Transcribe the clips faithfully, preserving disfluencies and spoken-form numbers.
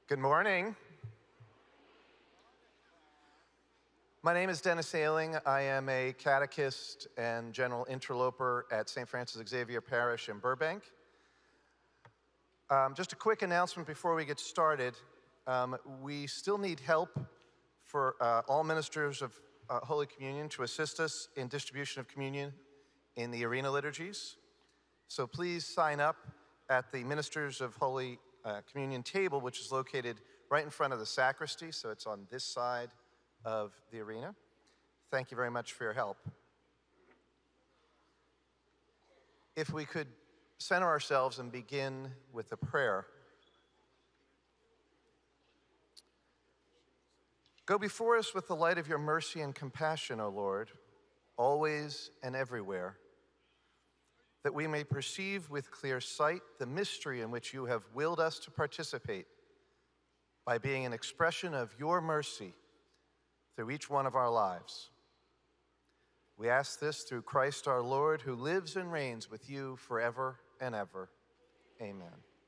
Good morning. My name is Dennis Ailing. I am a catechist and general interloper at Saint Francis Xavier Parish in Burbank. Um, just a quick announcement before we get started. Um, we still need help for uh, all ministers of uh, Holy Communion to assist us in distribution of communion in the arena liturgies. So please sign up at the Ministers of Holy uh, Communion table, which is located right in front of the sacristy, so it's on this side of the arena. Thank you very much for your help. If we could center ourselves and begin with a prayer. Go before us with the light of your mercy and compassion, O Lord, always and everywhere, that we may perceive with clear sight the mystery in which you have willed us to participate by being an expression of your mercy through each one of our lives. We ask this through Christ our Lord, who lives and reigns with you forever and ever. Amen.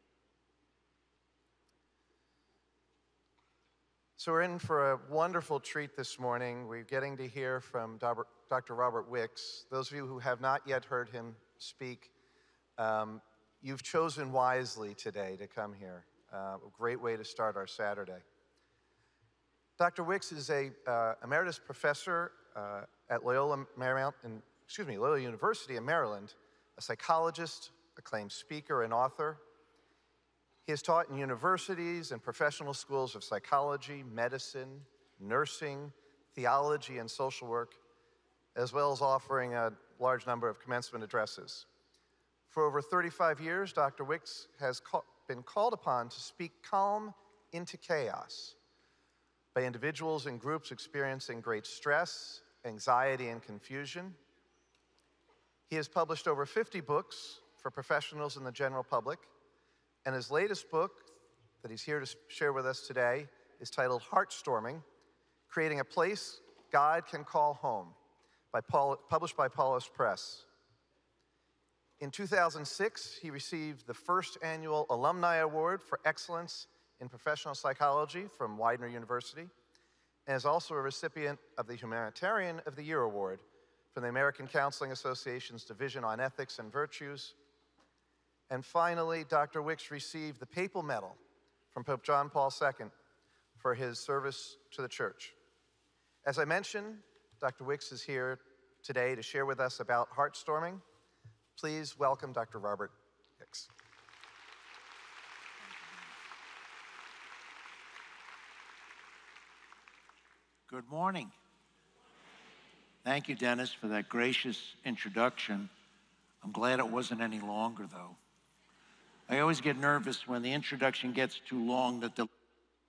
So we're in for a wonderful treat this morning. We're getting to hear from Doctor Robert Wicks. Those of you who have not yet heard him speak, um, you've chosen wisely today to come here. Uh, a great way to start our Saturday. Doctor Wicks is a uh, emeritus professor uh, at Loyola Marymount, in, excuse me, Loyola University in Maryland, a psychologist, acclaimed speaker, and author. He has taught in universities and professional schools of psychology, medicine, nursing, theology, and social work, as well as offering a large number of commencement addresses. For over thirty-five years, Doctor Wicks has ca- been called upon to speak calm into chaos by individuals and groups experiencing great stress, anxiety, and confusion. He has published over fifty books for professionals and the general public, and his latest book that he's here to share with us today is titled Heartstorming, Creating a Place God Can Call Home, by Paul, published by Paulus Press. In two thousand six, he received the first annual Alumni Award for Excellence in Professional Psychology from Widener University, and is also a recipient of the Humanitarian of the Year Award from the American Counseling Association's Division on Ethics and Virtues. And finally, Doctor Wicks received the Papal Medal from Pope John Paul the Second for his service to the Church. As I mentioned, Doctor Wicks is here today to share with us about Heartstorming. Please welcome Doctor Robert Wicks. Good morning. Thank you, Dennis, for that gracious introduction. I'm glad it wasn't any longer, though. I always get nervous when the introduction gets too long that the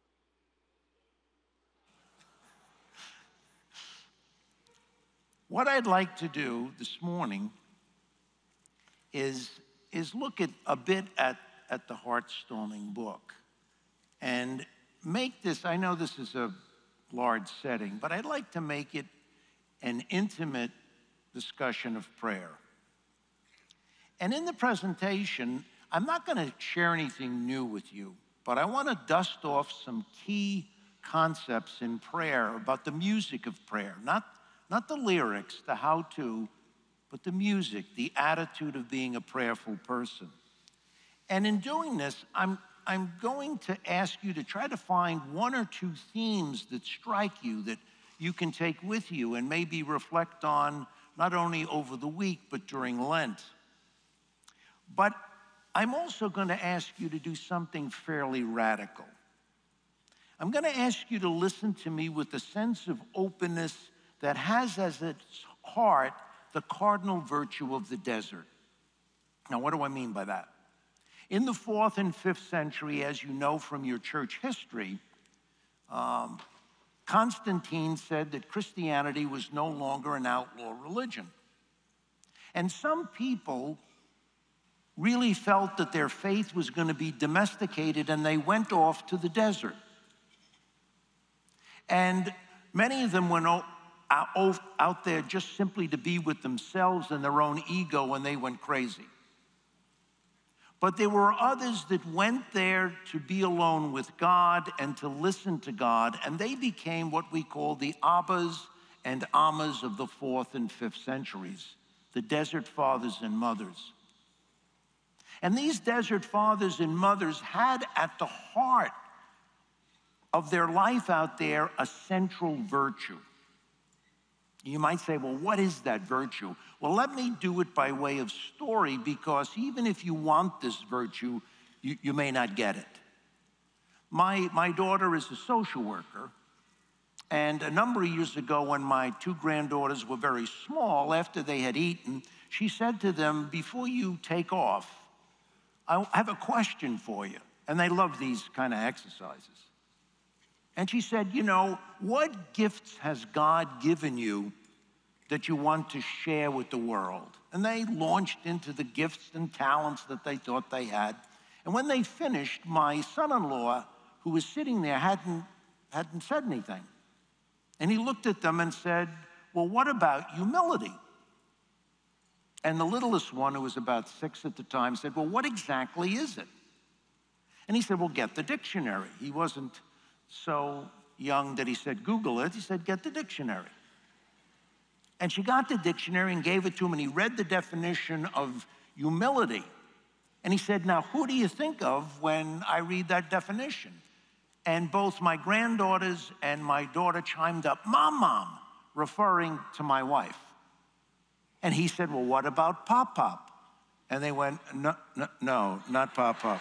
What I'd like to do this morning is, is look at a bit at, at the Heartstorming book and make this, I know this is a large setting, but I'd like to make it an intimate discussion of prayer. And in the presentation, I'm not going to share anything new with you, but I want to dust off some key concepts in prayer about the music of prayer, not Not the lyrics, the how-to, but the music, the attitude of being a prayerful person. And in doing this, I'm, I'm going to ask you to try to find one or two themes that strike you that you can take with you and maybe reflect on not only over the week, but during Lent. But I'm also going to ask you to do something fairly radical. I'm going to ask you to listen to me with a sense of openness that has as its heart the cardinal virtue of the desert. Now, what do I mean by that? In the fourth and fifth century, as you know from your church history, um, Constantine said that Christianity was no longer an outlaw religion. And some people really felt that their faith was going to be domesticated, and they went off to the desert. And many of them went out there just simply to be with themselves and their own ego, and they went crazy. But there were others that went there to be alone with God and to listen to God, and they became what we call the Abbas and Ammas of the fourth and fifth centuries, the Desert Fathers and Mothers. And these Desert Fathers and Mothers had at the heart of their life out there a central virtue. You might say, well, what is that virtue? Well, let me do it by way of story, because even if you want this virtue, you, you may not get it. My, my daughter is a social worker, and a number of years ago when my two granddaughters were very small, after they had eaten, she said to them, before you take off, I have a question for you. And they love these kind of exercises. And she said, you know, what gifts has God given you that you want to share with the world? And they launched into the gifts and talents that they thought they had. And when they finished, my son-in-law, who was sitting there, hadn't, hadn't said anything. And he looked at them and said, well, what about humility? And the littlest one, who was about six at the time, said, well, what exactly is it? And he said, well, get the dictionary. He wasn't so young that he said, Google it. He said, get the dictionary. And she got the dictionary and gave it to him, and he read the definition of humility. And he said, now, who do you think of when I read that definition? And both my granddaughters and my daughter chimed up, Mom, Mom, referring to my wife. And he said, well, what about Pop Pop? And they went, no, no, no not Pop Pop.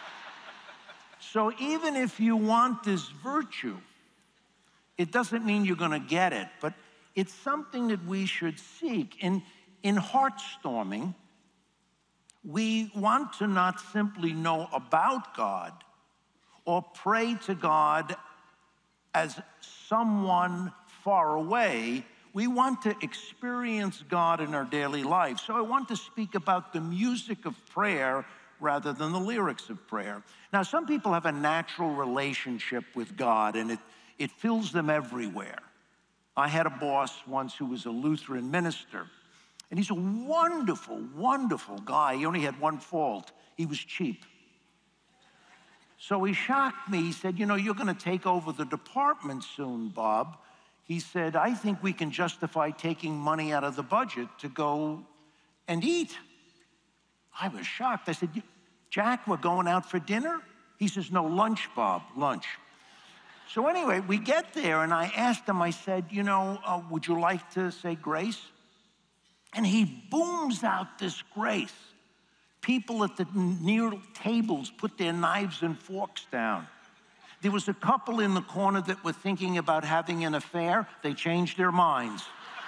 So even if you want this virtue, it doesn't mean you're going to get it, but it's something that we should seek. In, in Heartstorming, we want to not simply know about God or pray to God as someone far away. We want to experience God in our daily life. So I want to speak about the music of prayer rather than the lyrics of prayer. Now, some people have a natural relationship with God, and it, it fills them everywhere. I had a boss once who was a Lutheran minister, and he's a wonderful, wonderful guy. He only had one fault. He was cheap. So he shocked me. He said, you know, you're going to take over the department soon, Bob. He said, I think we can justify taking money out of the budget to go and eat. I was shocked. I said, Jack, we're going out for dinner? He says, no, lunch, Bob, lunch. So anyway, we get there, and I asked him, I said, you know, uh, would you like to say grace? And he booms out this grace. People at the near tables put their knives and forks down. There was a couple in the corner that were thinking about having an affair. They changed their minds.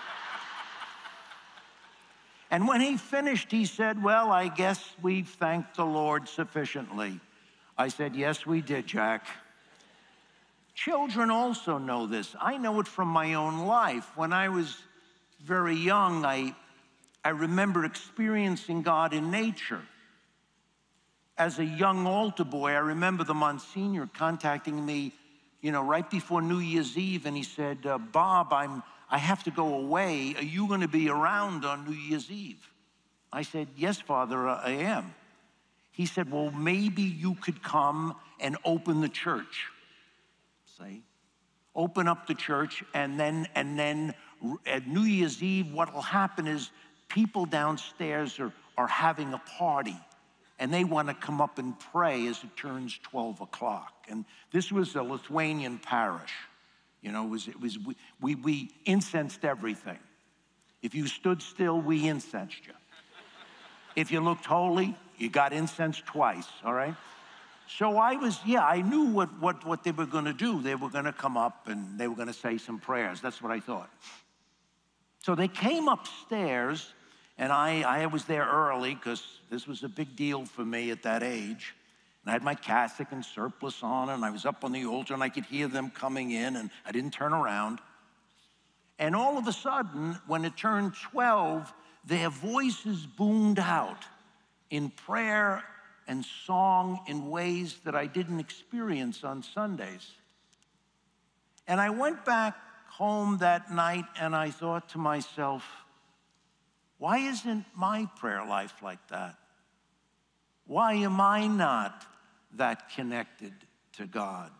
And when he finished, he said, well, I guess we've thanked the Lord sufficiently. I said, yes, we did, Jack. Children also know this. I know it from my own life. When I was very young, I, I remember experiencing God in nature. As a young altar boy, I remember the Monsignor contacting me, you know, right before New Year's Eve, and he said, uh, Bob, I'm, I have to go away. Are you going to be around on New Year's Eve? I said, yes, Father, I am. He said, well, maybe you could come and open the church. See? Open up the church, and then, and then at New Year's Eve, what will happen is people downstairs are, are having a party, and they want to come up and pray as it turns twelve o'clock. And this was a Lithuanian parish. You know, it was, it was we, we, we incensed everything. If you stood still, we incensed you. If you looked holy, you got incensed twice, all right? So I was, yeah, I knew what, what, what they were going to do. They were going to come up and they were going to say some prayers. That's what I thought. So they came upstairs, and I, I was there early because this was a big deal for me at that age. And I had my cassock and surplice on, and I was up on the altar, and I could hear them coming in, and I didn't turn around. And all of a sudden, when it turned twelve, their voices boomed out in prayer and song in ways that I didn't experience on Sundays. And I went back home that night, and I thought to myself, why isn't my prayer life like that? Why am I not that connected to God?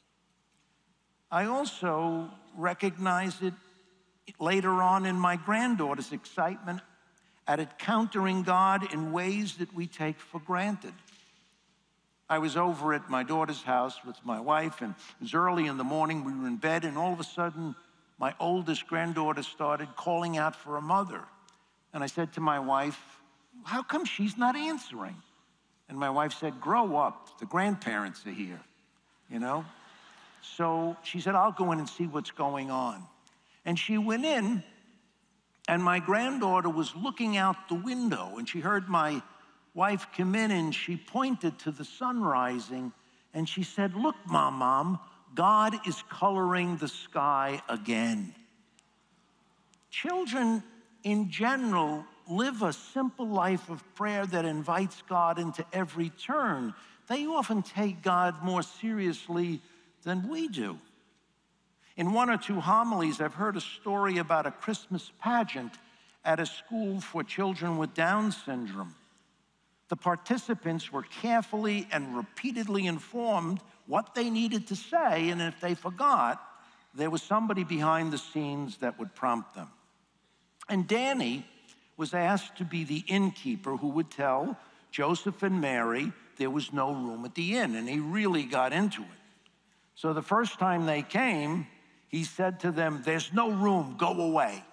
I also recognize it later on in my granddaughter's excitement at encountering God in ways that we take for granted. I was over at my daughter's house with my wife, and it was early in the morning. We were in bed, and all of a sudden, my oldest granddaughter started calling out for her mother. And I said to my wife, how come she's not answering? And my wife said, grow up. The grandparents are here, you know? So she said, I'll go in and see what's going on. And she went in, and my granddaughter was looking out the window, and she heard my wife come in, and she pointed to the sun rising, and she said, look, Mom, Mom, God is coloring the sky again. Children in general live a simple life of prayer that invites God into every turn. They often take God more seriously than we do. In one or two homilies, I've heard a story about a Christmas pageant at a school for children with Down syndrome. The participants were carefully and repeatedly informed what they needed to say, and if they forgot, there was somebody behind the scenes that would prompt them. And Danny was asked to be the innkeeper who would tell Joseph and Mary there was no room at the inn, and he really got into it. So the first time they came, he said to them, there's no room, go away.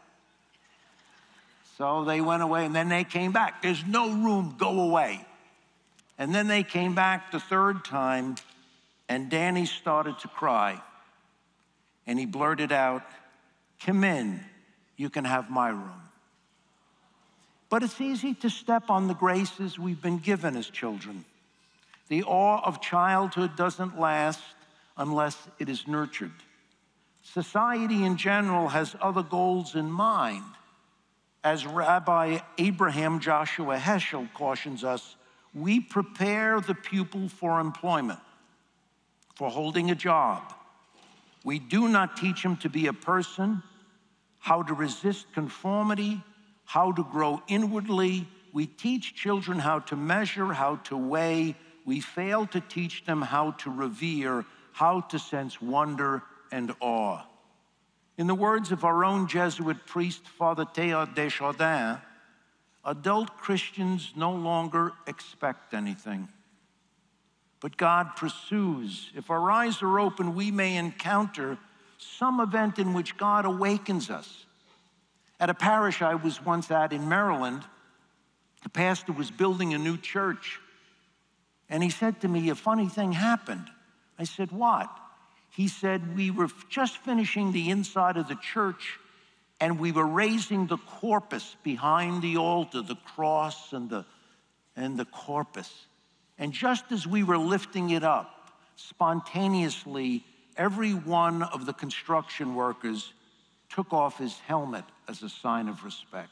So they went away, and then they came back. There's no room, go away. And then they came back the third time, and Danny started to cry. And he blurted out, come in, you can have my room. But it's easy to step on the graces we've been given as children. The awe of childhood doesn't last unless it is nurtured. Society in general has other goals in mind. As Rabbi Abraham Joshua Heschel cautions us, we prepare the pupil for employment, for holding a job. We do not teach him to be a person, how to resist conformity, how to grow inwardly. We teach children how to measure, how to weigh. We fail to teach them how to revere, how to sense wonder and awe. In the words of our own Jesuit priest, Father Théodore Desjardins, adult Christians no longer expect anything, but God pursues. If our eyes are open, we may encounter some event in which God awakens us. At a parish I was once at in Maryland, the pastor was building a new church, and he said to me, a funny thing happened. I said, what? He said, we were just finishing the inside of the church, and we were raising the corpus behind the altar, the cross and the, and the corpus. And just as we were lifting it up, spontaneously, every one of the construction workers took off his helmet as a sign of respect.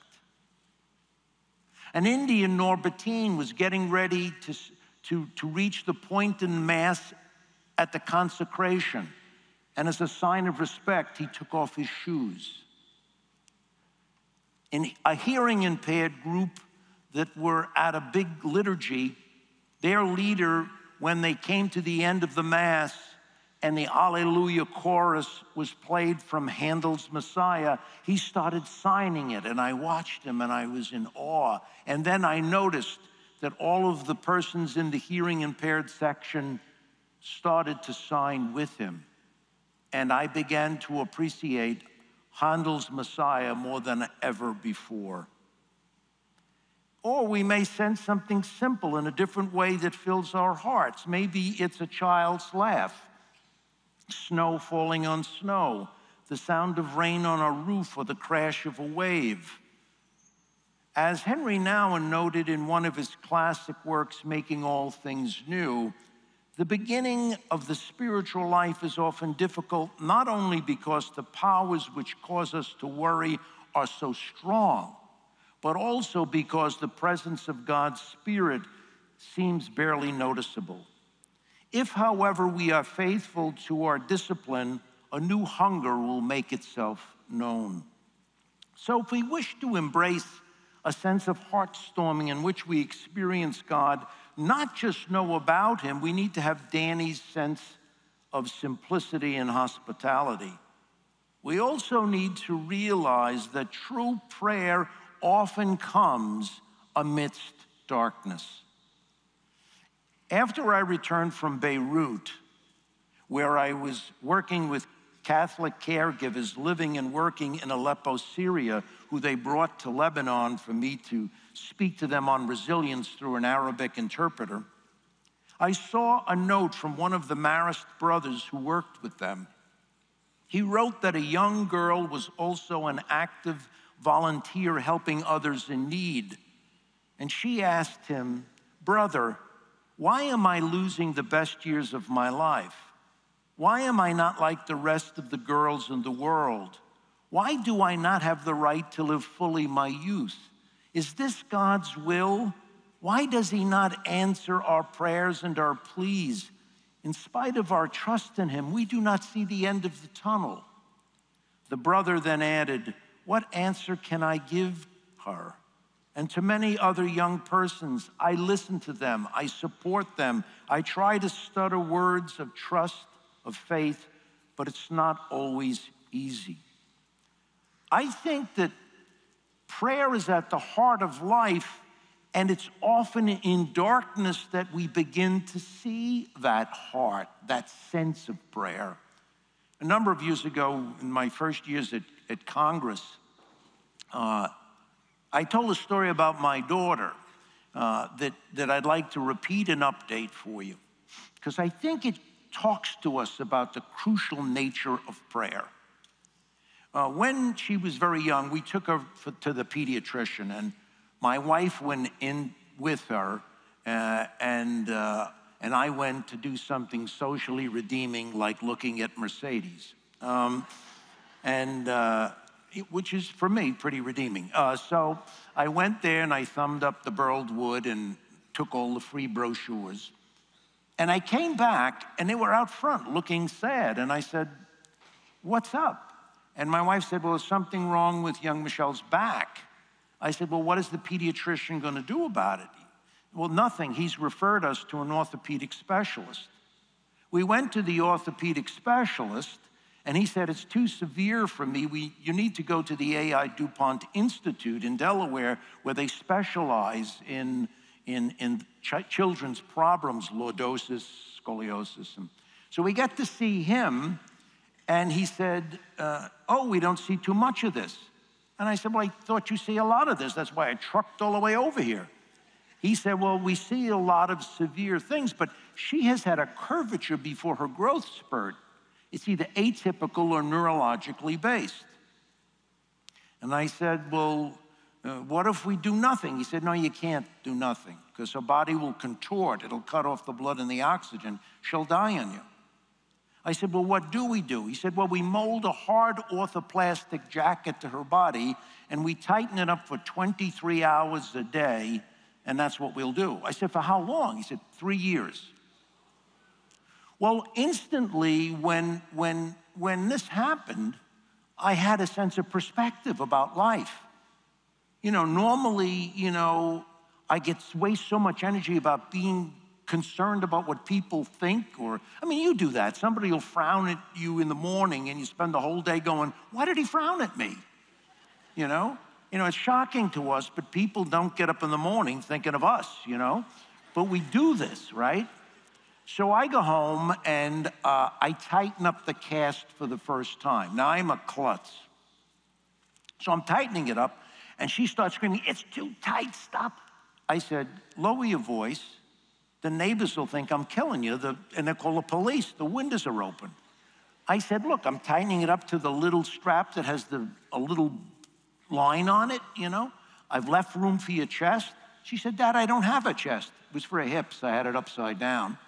An Indian, Norbertine, was getting ready to, to, to reach the point in Mass at the consecration. And as a sign of respect, he took off his shoes. In a hearing-impaired group that were at a big liturgy, their leader, when they came to the end of the Mass and the Alleluia chorus was played from Handel's Messiah, he started signing it, and I watched him, and I was in awe. And then I noticed that all of the persons in the hearing-impaired section started to sign with him. And I began to appreciate Handel's Messiah more than ever before. Or we may sense something simple in a different way that fills our hearts. Maybe it's a child's laugh, snow falling on snow, the sound of rain on a roof, or the crash of a wave. As Henry Nouwen noted in one of his classic works, Making All Things New, the beginning of the spiritual life is often difficult, not only because the powers which cause us to worry are so strong, but also because the presence of God's Spirit seems barely noticeable. If, however, we are faithful to our discipline, a new hunger will make itself known. So if we wish to embrace a sense of heart-storming in which we experience God, not just know about him. We need to have Danny's sense of simplicity and hospitality. We also need to realize that true prayer often comes amidst darkness. After I returned from Beirut, where I was working with Catholic caregivers living and working in Aleppo, Syria, who they brought to Lebanon for me to speak to them on resilience through an Arabic interpreter, I saw a note from one of the Marist brothers who worked with them. He wrote that a young girl was also an active volunteer helping others in need. And she asked him, "Brother, why am I losing the best years of my life? Why am I not like the rest of the girls in the world? Why do I not have the right to live fully my youth? Is this God's will? Why does he not answer our prayers and our pleas? In spite of our trust in him, we do not see the end of the tunnel." The brother then added, "What answer can I give her?" And to many other young persons, I listen to them, I support them, I try to stutter words of trust, of faith, but it's not always easy. I think that prayer is at the heart of life, and it's often in darkness that we begin to see that heart, that sense of prayer. A number of years ago, in my first years at, at Congress, uh, I told a story about my daughter uh, that, that I'd like to repeat and update for you, because I think it talks to us about the crucial nature of prayer. Uh, when she was very young, we took her for, to the pediatrician, and my wife went in with her, uh, and, uh, and I went to do something socially redeeming, like looking at Mercedes, um, and uh, it, which is, for me, pretty redeeming. Uh, so I went there, and I thumbed up the burled wood and took all the free brochures. And I came back, and they were out front looking sad. And I said, "What's up?" And my wife said, "Well, there's something wrong with young Michelle's back." I said, "Well, what is the pediatrician going to do about it?" "Well, nothing. He's referred us to an orthopedic specialist." We went to the orthopedic specialist, and he said, "It's too severe for me. We, you need to go to the A I DuPont Institute in Delaware, where they specialize in in, in ch children's problems, lordosis, scoliosis." And so we get to see him, and he said, uh, "Oh, we don't see too much of this." And I said, "Well, I thought you see a lot of this. That's why I trucked all the way over here." He said, "Well, we see a lot of severe things, but she has had a curvature before her growth spurt. It's either atypical or neurologically based." And I said, "Well, Uh, what if we do nothing?" He said, "No, you can't do nothing, because her body will contort. It'll cut off the blood and the oxygen. She'll die on you." I said, "Well, what do we do?" He said, "Well, we mold a hard orthoplastic jacket to her body, and we tighten it up for twenty-three hours a day, and that's what we'll do." I said, "For how long?" He said, "Three years." Well, instantly, when, when, when this happened, I had a sense of perspective about life. You know, normally, you know, I get waste so much energy about being concerned about what people think, or, I mean, you do that. Somebody will frown at you in the morning, and you spend the whole day going, "Why did he frown at me?" You know? You know, it's shocking to us, but people don't get up in the morning thinking of us, you know? But we do this, right? So I go home, and uh, I tighten up the cast for the first time. Now, I'm a klutz. So I'm tightening it up, and she starts screaming, "It's too tight, stop." I said, "Lower your voice. The neighbors will think I'm killing you, the, and they'll call the police. The windows are open." I said, "Look, I'm tightening it up to the little strap that has the, a little line on it, you know? I've left room for your chest." She said, "Dad, I don't have a chest." It was for her hips. I had it upside down.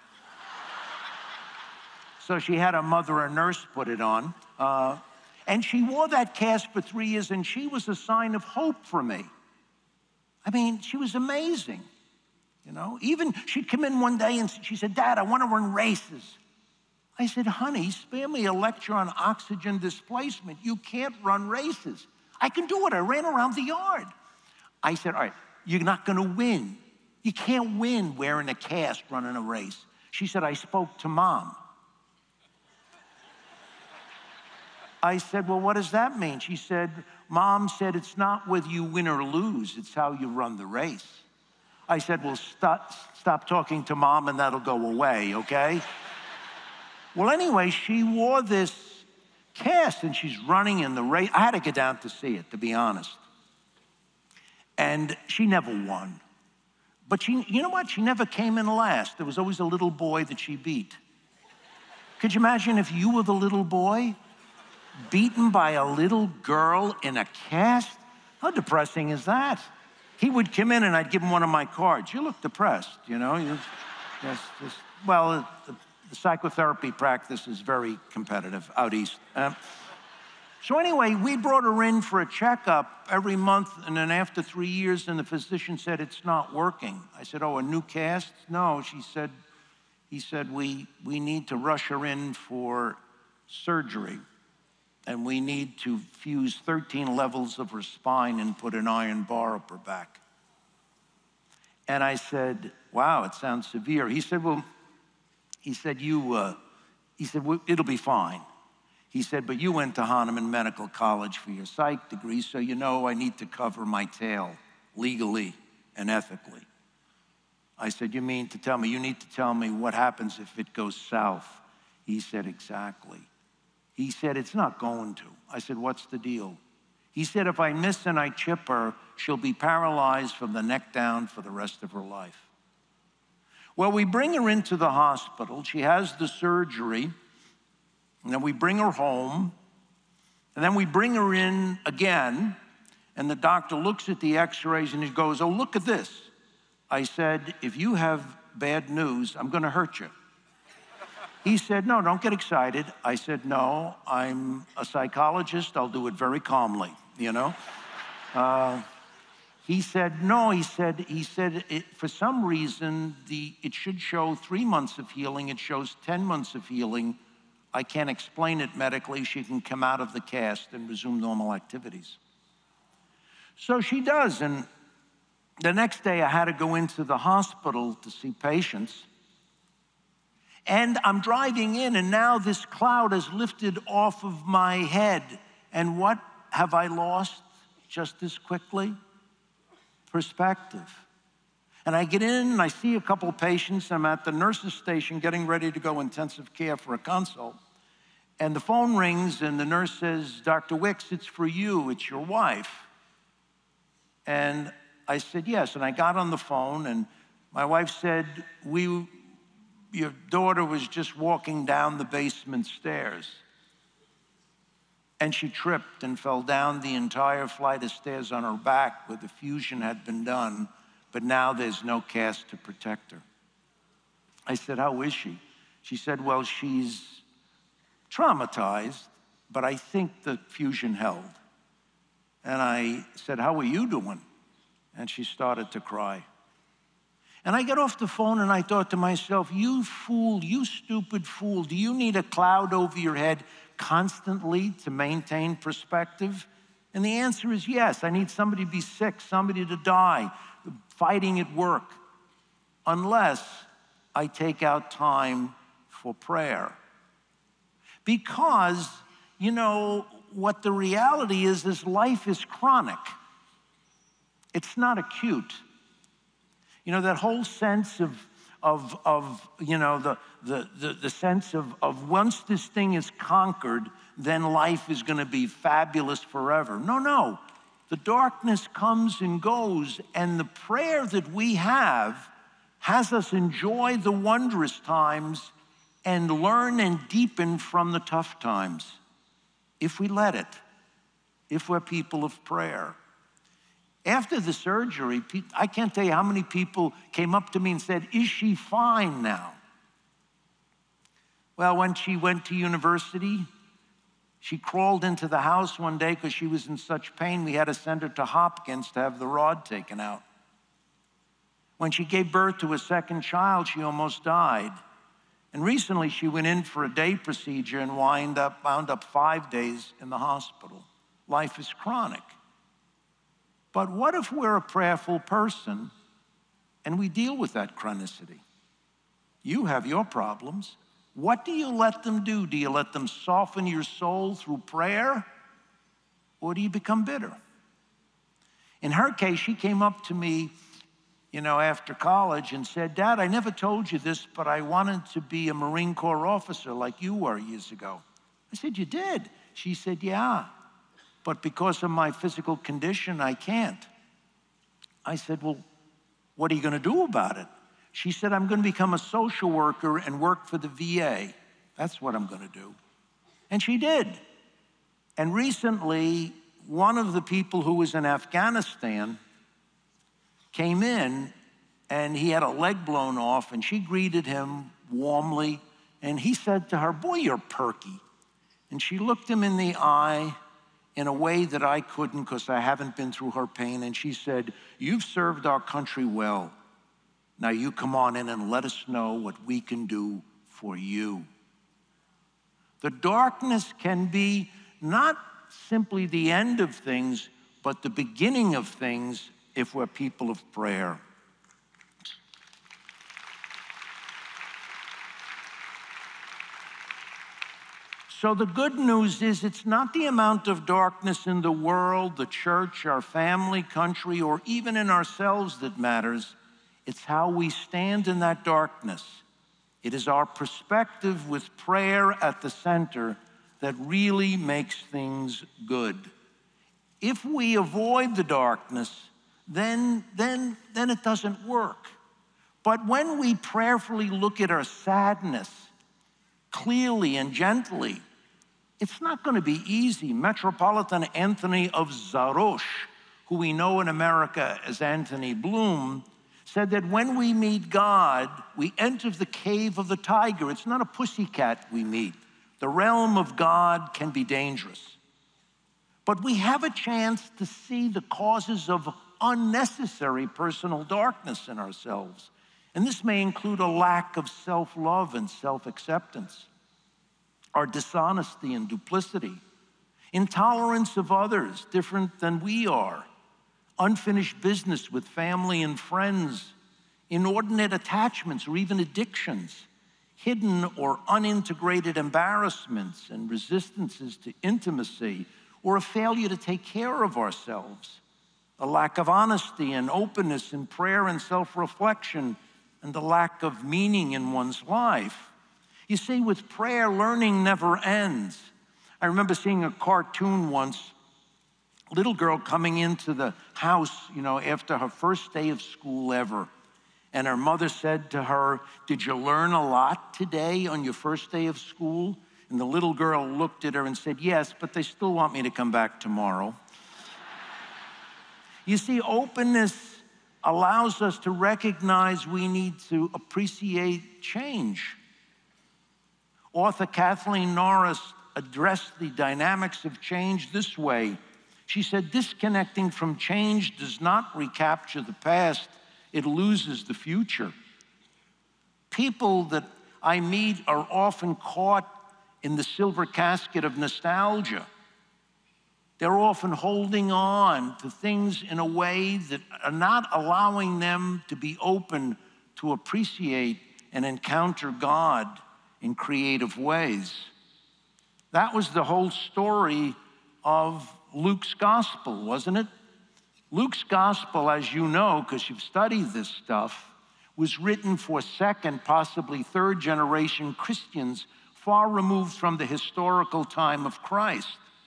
So she had her mother, a nurse, put it on. Uh, And she wore that cast for three years, and she was a sign of hope for me. I mean, she was amazing, you know? Even she'd come in one day and she said, "Dad, I want to run races." I said, "Honey, spare me a lecture on oxygen displacement. You can't run races." "I can do it. I ran around the yard." I said, all right, you're not gonna win. You can't win wearing a cast running a race. She said, I spoke to Mom. I said, well, what does that mean? She said, Mom said, it's not whether you win or lose, it's how you run the race. I said, well, stop, stop talking to Mom and that'll go away, okay? Well, anyway, she wore this cast and she's running in the race. I had to get down to see it, to be honest. And she never won. But she, you know what? She never came in last. There was always a little boy that she beat. Could you imagine if you were the little boy beaten by a little girl in a cast? How depressing is that? He would come in and I'd give him one of my cards. You look depressed, you know? You just, just, well, the, the psychotherapy practice is very competitive out east. Uh, so anyway, we brought her in for a checkup every month, and then after three years, and the physician said, it's not working. I said, oh, a new cast? No, she said, he said, we, we need to rush her in for surgery. And we need to fuse thirteen levels of her spine and put an iron bar up her back. And I said, wow, it sounds severe. He said, well, he said, you, uh, he said, well, it'll be fine. He said, but you went to Hahnemann Medical College for your psych degree, so you know I need to cover my tail legally and ethically. I said, you mean to tell me, you need to tell me what happens if it goes south? He said, exactly. He said, it's not going to. I said, what's the deal? He said, if I miss and I chip her, she'll be paralyzed from the neck down for the rest of her life. Well, we bring her into the hospital. She has the surgery. And then we bring her home. And then we bring her in again. And the doctor looks at the x-rays and he goes, oh, look at this. I said, if you have bad news, I'm going to hurt you. He said, no, don't get excited. I said, no, I'm a psychologist. I'll do it very calmly, you know? Uh, he said, no, he said, he said it, for some reason, the, it should show three months of healing. It shows ten months of healing. I can't explain it medically. She can come out of the cast and resume normal activities. So she does, and the next day I had to go into the hospital to see patients. And I'm driving in, and now this cloud has lifted off of my head. And what have I lost just as quickly? Perspective. And I get in, and I see a couple of patients. I'm at the nurse's station getting ready to go intensive care for a consult. And the phone rings, and the nurse says, Doctor Wicks, it's for you. It's your wife. And I said, yes. And I got on the phone, and my wife said, we... your daughter was just walking down the basement stairs. And she tripped and fell down the entire flight of stairs on her back where the fusion had been done, but now there's no cast to protect her. I said, how is she? She said, well, she's traumatized, but I think the fusion held. And I said, how are you doing? And she started to cry. And I got off the phone and I thought to myself, you fool, you stupid fool, do you need a cloud over your head constantly to maintain perspective? And the answer is yes. I need somebody to be sick, somebody to die, fighting at work, unless I take out time for prayer. Because, you know, what the reality is, is life is chronic. It's not acute. You know, that whole sense of, of, of you know, the, the, the, the sense of, of once this thing is conquered, then life is going to be fabulous forever. No, no. The darkness comes and goes, and the prayer that we have has us enjoy the wondrous times and learn and deepen from the tough times, if we let it, if we're people of prayer. After the surgery, I can't tell you how many people came up to me and said, is she fine now? Well, when she went to university, she crawled into the house one day because she was in such pain, we had to send her to Hopkins to have the rod taken out. When she gave birth to a second child, she almost died. And recently, she went in for a day procedure and wound up, wound up five days in the hospital. Life is chronic. But what if we're a prayerful person and we deal with that chronicity? You have your problems. What do you let them do? Do you let them soften your soul through prayer, or do you become bitter? In her case, she came up to me, you know, after college and said, "Dad, I never told you this, but I wanted to be a Marine Corps officer like you were years ago." I said, "You did?" She said, "Yeah, but because of my physical condition, I can't." I said, "Well, what are you going to do about it?" She said, "I'm going to become a social worker and work for the V A. That's what I'm going to do." And she did. And recently, one of the people who was in Afghanistan came in, and he had a leg blown off, and she greeted him warmly, and he said to her, "Boy, you're perky." And she looked him in the eye in a way that I couldn't, because I haven't been through her pain, and she said, "You've served our country well. Now you come on in and let us know what we can do for you." The darkness can be not simply the end of things, but the beginning of things if we're people of prayer. So the good news is it's not the amount of darkness in the world, the church, our family, country, or even in ourselves that matters. It's how we stand in that darkness. It is our perspective with prayer at the center that really makes things good. If we avoid the darkness, then, then, then it doesn't work. But when we prayerfully look at our sadness clearly and gently, it's not going to be easy. Metropolitan Anthony of Zarosh, who we know in America as Anthony Bloom, said that when we meet God, we enter the cave of the tiger. It's not a pussycat we meet. The realm of God can be dangerous. But we have a chance to see the causes of unnecessary personal darkness in ourselves. And this may include a lack of self-love and self-acceptance, our dishonesty and duplicity, intolerance of others different than we are, unfinished business with family and friends, inordinate attachments or even addictions, hidden or unintegrated embarrassments and resistances to intimacy, or a failure to take care of ourselves, a lack of honesty and openness in prayer and self-reflection, and the lack of meaning in one's life. You see, with prayer, learning never ends. I remember seeing a cartoon once, a little girl coming into the house, you know, after her first day of school ever. And her mother said to her, "Did you learn a lot today on your first day of school?" And the little girl looked at her and said, "Yes, but they still want me to come back tomorrow." You see, openness allows us to recognize we need to appreciate change. Author Kathleen Norris addressed the dynamics of change this way. She said, "Disconnecting from change does not recapture the past, it loses the future." People that I meet are often caught in the silver casket of nostalgia. They're often holding on to things in a way that are not allowing them to be open to appreciate and encounter God in creative ways. That was the whole story of Luke's gospel, wasn't it? Luke's gospel, as you know, because you've studied this stuff, was written for second, possibly third generation Christians far removed from the historical time of Christ.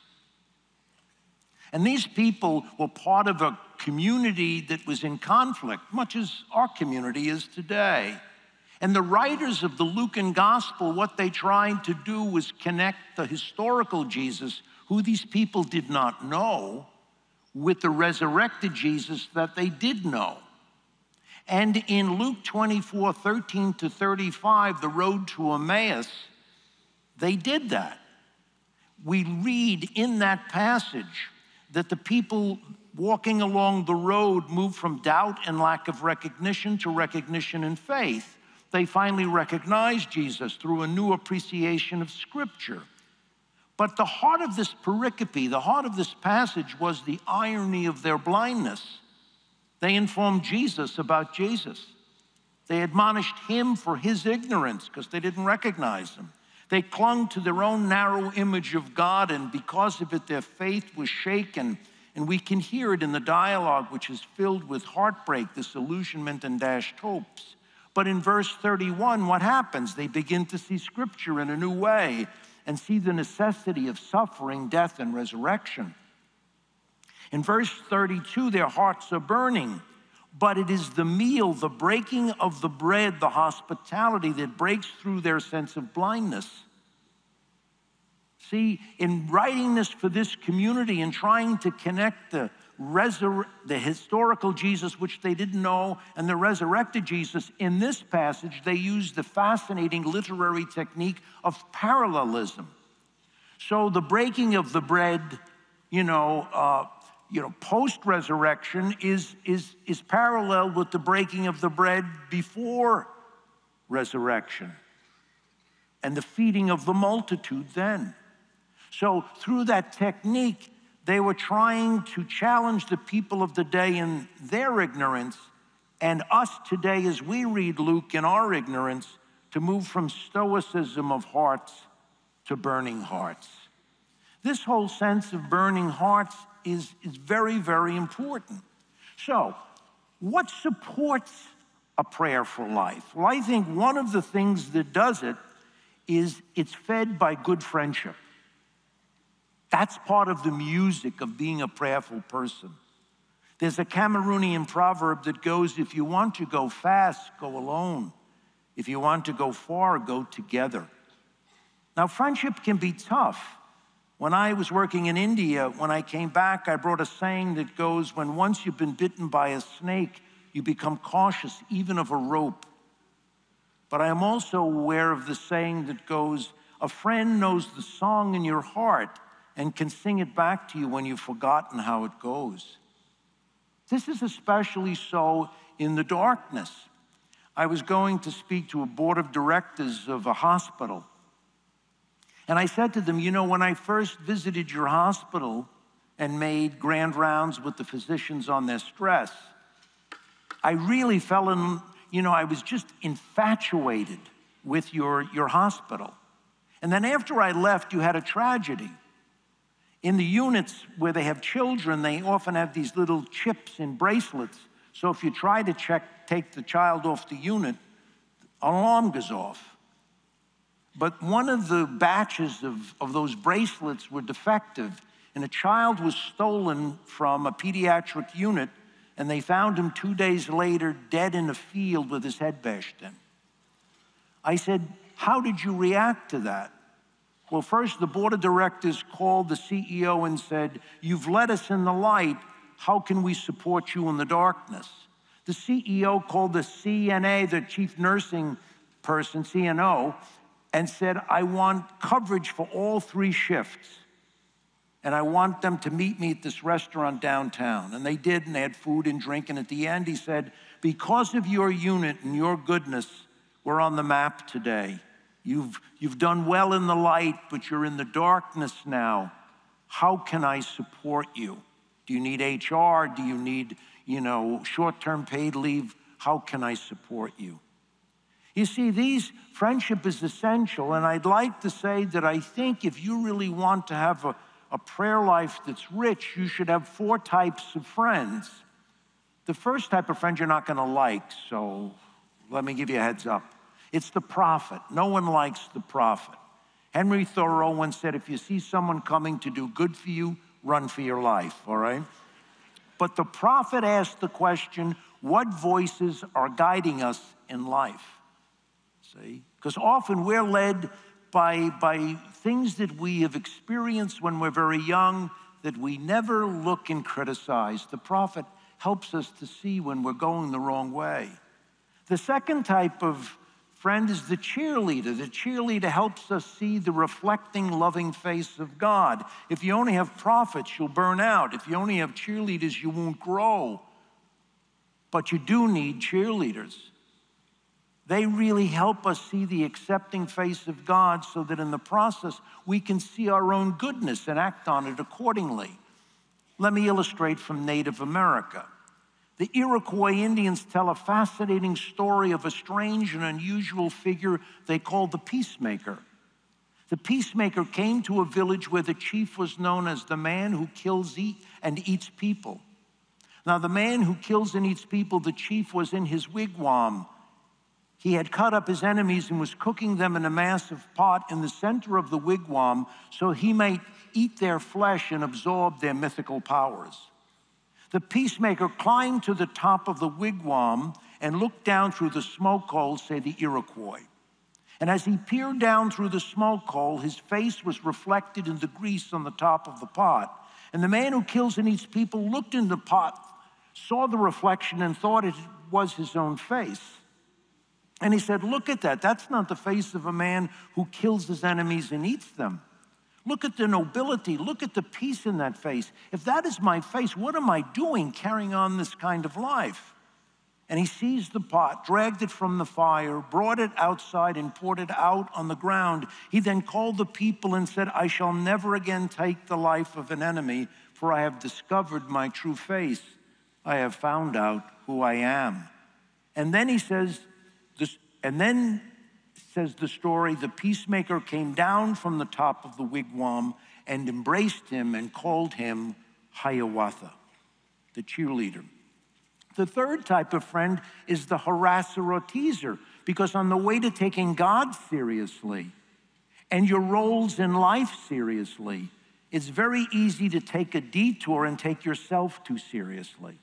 And these people were part of a community that was in conflict, much as our community is today. And the writers of the Lucan gospel, what they tried to do was connect the historical Jesus, who these people did not know, with the resurrected Jesus that they did know. And in Luke twenty-four, thirteen to thirty-five, the road to Emmaus, they did that. We read in that passage that the people walking along the road moved from doubt and lack of recognition to recognition and faith. They finally recognized Jesus through a new appreciation of Scripture. But the heart of this pericope, the heart of this passage, was the irony of their blindness. They informed Jesus about Jesus. They admonished him for his ignorance because they didn't recognize him. They clung to their own narrow image of God, and because of it, their faith was shaken. And we can hear it in the dialogue, which is filled with heartbreak, disillusionment, and dashed hopes. But in verse thirty-one, what happens? They begin to see Scripture in a new way and see the necessity of suffering, death, and resurrection. In verse thirty-two, their hearts are burning, but it is the meal, the breaking of the bread, the hospitality that breaks through their sense of blindness. See, in writing this for this community and trying to connect the, resur- the historical Jesus, which they didn't know, and the resurrected Jesus, in this passage, they use the fascinating literary technique of parallelism. So the breaking of the bread, you know, uh, you know, post-resurrection is, is, is parallel with the breaking of the bread before resurrection and the feeding of the multitude then. So through that technique, they were trying to challenge the people of the day in their ignorance, and us today as we read Luke in our ignorance, to move from stoicism of hearts to burning hearts. This whole sense of burning hearts is, is very, very important. So, what supports a prayerful life? Well, I think one of the things that does it is it's fed by good friendship. That's part of the music of being a prayerful person. There's a Cameroonian proverb that goes, if you want to go fast, go alone. If you want to go far, go together. Now, friendship can be tough. When I was working in India, when I came back, I brought a saying that goes, when once you've been bitten by a snake, you become cautious even of a rope. But I am also aware of the saying that goes, a friend knows the song in your heart and can sing it back to you when you've forgotten how it goes. This is especially so in the darkness. I was going to speak to a board of directors of a hospital. And I said to them, you know, when I first visited your hospital and made grand rounds with the physicians on their stress, I really fell in, you know, I was just infatuated with your, your hospital. And then after I left, you had a tragedy. In the units where they have children, they often have these little chips in bracelets. So if you try to check, take the child off the unit, an alarm goes off. But one of the batches of, of those bracelets were defective, and a child was stolen from a pediatric unit, and they found him two days later dead in a field with his head bashed in. I said, how did you react to that? Well, first, the board of directors called the C E O and said, you've let us in the light. How can we support you in the darkness? The C E O called the C N A, the chief nursing person, C N O, and said, I want coverage for all three shifts. And I want them to meet me at this restaurant downtown. And they did, and they had food and drink. And at the end, he said, because of your unit and your goodness, we're on the map today. You've, you've done well in the light, but you're in the darkness now. How can I support you? Do you need H R? Do you need, you know, short-term paid leave? How can I support you? You see, these friendship is essential, and I'd like to say that I think if you really want to have a, a prayer life that's rich, you should have four types of friends. The first type of friend you're not going to like, so let me give you a heads up. It's the prophet. No one likes the prophet. Henry Thoreau once said, if you see someone coming to do good for you, run for your life, all right? But the prophet asked the question, what voices are guiding us in life? See? Because often we're led by, by things that we have experienced when we're very young that we never look and criticize. The prophet helps us to see when we're going the wrong way. The second type of friend is the cheerleader. The cheerleader helps us see the reflecting, loving face of God. If you only have prophets, you'll burn out. If you only have cheerleaders, you won't grow. But you do need cheerleaders. They really help us see the accepting face of God so that in the process we can see our own goodness and act on it accordingly. Let me illustrate from Native America. The Iroquois Indians tell a fascinating story of a strange and unusual figure they call the peacemaker. The peacemaker came to a village where the chief was known as the man who kills eat and eats people. Now, the man who kills and eats people, the chief was in his wigwam. He had cut up his enemies and was cooking them in a massive pot in the center of the wigwam so he might eat their flesh and absorb their mythical powers. The peacemaker climbed to the top of the wigwam and looked down through the smoke hole, say the Iroquois. And as he peered down through the smoke hole, his face was reflected in the grease on the top of the pot. And the man who kills and eats people looked in the pot, saw the reflection, and thought it was his own face. And he said, look at that. That's not the face of a man who kills his enemies and eats them. Look at the nobility. Look at the peace in that face. If that is my face, what am I doing carrying on this kind of life? And he seized the pot, dragged it from the fire, brought it outside, and poured it out on the ground. He then called the people and said, I shall never again take the life of an enemy, for I have discovered my true face. I have found out who I am. And then he says, this, and then says the story, the peacemaker came down from the top of the wigwam and embraced him and called him Hiawatha, the cheerleader. The third type of friend is the harasser or teaser, because on the way to taking God seriously and your roles in life seriously, it's very easy to take a detour and take yourself too seriously.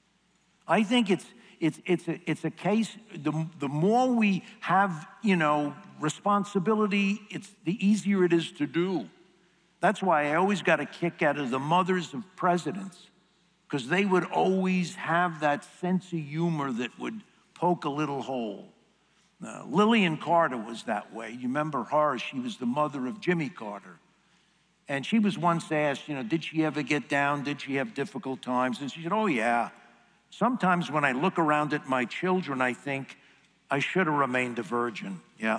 I think it's It's, it's, a, it's a case, the, the more we have, you know, responsibility, it's the easier it is to do. That's why I always got a kick out of the mothers of presidents, because they would always have that sense of humor that would poke a little hole. Uh, Lillian Carter was that way. You remember her? She was the mother of Jimmy Carter. And she was once asked, you know, did she ever get down? Did she have difficult times? And she said, oh, yeah. Sometimes when I look around at my children, I think, I should have remained a virgin. Yeah.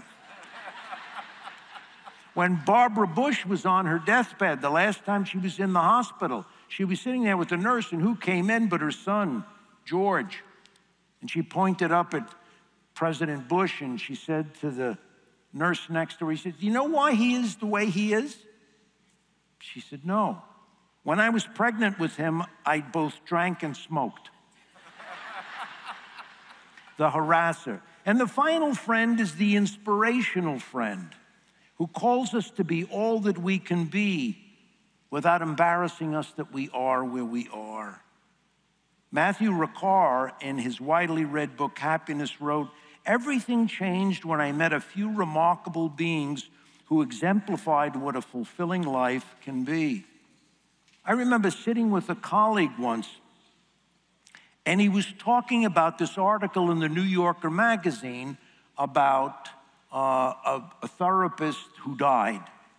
When Barbara Bush was on her deathbed, the last time she was in the hospital, she was sitting there with the nurse, and who came in but her son, George? And she pointed up at President Bush, and she said to the nurse next to her, he said, do you know why he is the way he is? She said, no. When I was pregnant with him, I both drank and smoked. The harasser. And the final friend is the inspirational friend, who calls us to be all that we can be without embarrassing us that we are where we are. Matthew Ricard, in his widely read book, Happiness, wrote, everything changed when I met a few remarkable beings who exemplified what a fulfilling life can be. I remember sitting with a colleague once, and he was talking about this article in the New Yorker magazine about uh, a, a therapist who died.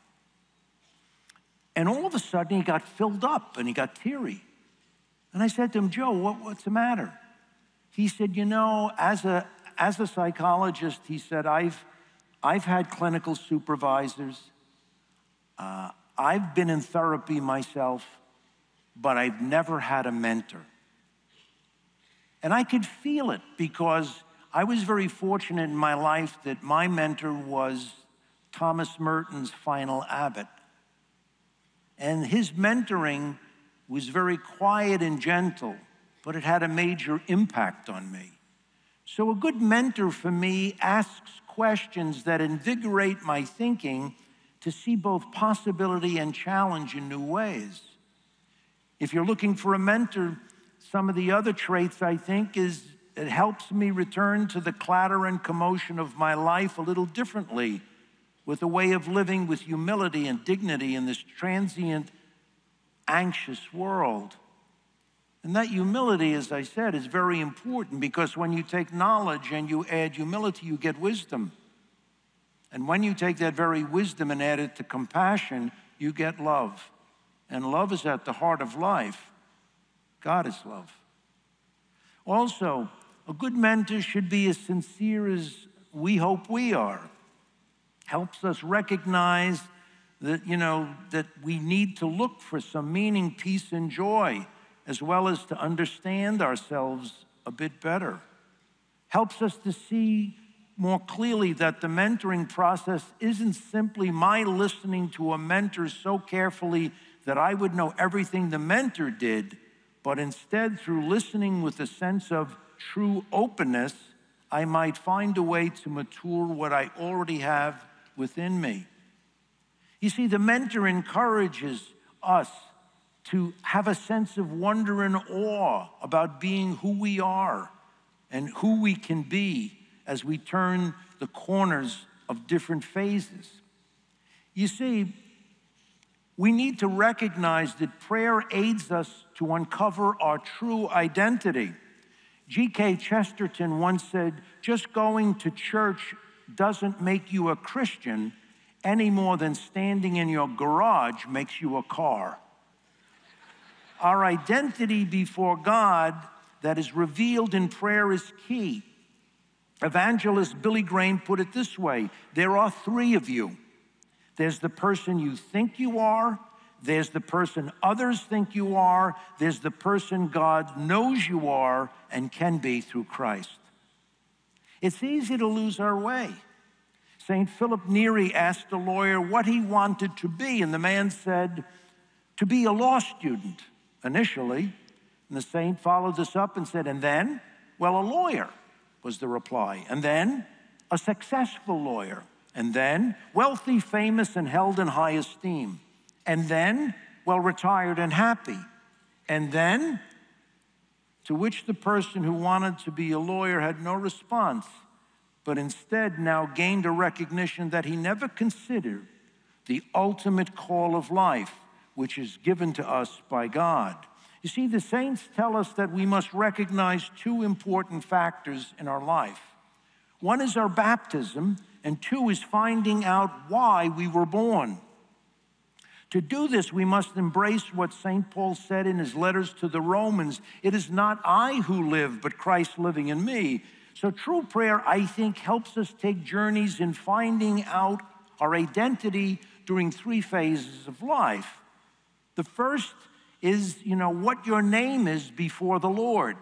And all of a sudden, he got filled up and he got teary. And I said to him, Joe, what, what's the matter? He said, you know, as a, as a psychologist, he said, I've, I've had clinical supervisors. Uh, I've been in therapy myself, but I've never had a mentor. And I could feel it because I was very fortunate in my life that my mentor was Thomas Merton's final abbot. And his mentoring was very quiet and gentle, but it had a major impact on me. So a good mentor for me asks questions that invigorate my thinking to see both possibility and challenge in new ways. If you're looking for a mentor, some of the other traits, I think, is it helps me return to the clatter and commotion of my life a little differently, with a way of living with humility and dignity in this transient, anxious world. And that humility, as I said, is very important, because when you take knowledge and you add humility, you get wisdom. And when you take that very wisdom and add it to compassion, you get love. And love is at the heart of life. God is love. Also, a good mentor should be as sincere as we hope we are. Helps us recognize that, you know, that we need to look for some meaning, peace, and joy, as well as to understand ourselves a bit better. Helps us to see more clearly that the mentoring process isn't simply my listening to a mentor so carefully that I would know everything the mentor did, but instead through listening with a sense of true openness, I might find a way to mature what I already have within me. You see, the mentor encourages us to have a sense of wonder and awe about being who we are and who we can be as we turn the corners of different phases. You see, we need to recognize that prayer aids us to uncover our true identity. G K Chesterton once said, just going to church doesn't make you a Christian any more than standing in your garage makes you a car. Our identity before God that is revealed in prayer is key. Evangelist Billy Graham put it this way: there are three of you. There's the person you think you are, there's the person others think you are, there's the person God knows you are and can be through Christ. It's easy to lose our way. Saint Philip Neri asked a lawyer what he wanted to be, and the man said, to be a law student initially. And the saint followed this up and said, and then? Well, a lawyer, was the reply. And then a successful lawyer. And then wealthy, famous, and held in high esteem. And then, well, retired and happy. And then, to which the person who wanted to be a lawyer had no response, but instead now gained a recognition that he never considered the ultimate call of life, which is given to us by God. You see, the saints tell us that we must recognize two important factors in our life. One is our baptism, and two is finding out why we were born. To do this, we must embrace what Saint Paul said in his letters to the Romans. It is not I who live, but Christ living in me. So true prayer, I think, helps us take journeys in finding out our identity during three phases of life. The first is, you know, what your name is before the Lord.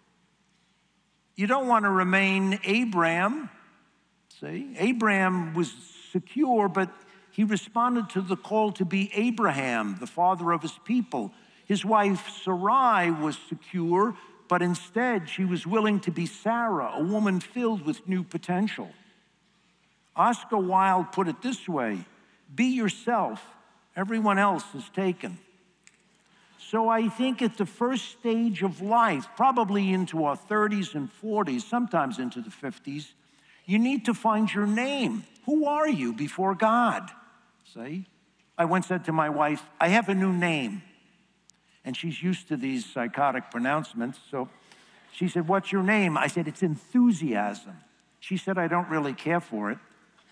You don't want to remain Abraham. See, Abraham was secure, but he responded to the call to be Abraham, the father of his people. His wife Sarai was secure, but instead she was willing to be Sarah, a woman filled with new potential. Oscar Wilde put it this way: be yourself, everyone else is taken. So I think at the first stage of life, probably into our thirties and forties, sometimes into the fifties, you need to find your name. Who are you before God? See? I once said to my wife, I have a new name. And she's used to these psychotic pronouncements, so she said, what's your name? I said, it's Enthusiasm. She said, I don't really care for it.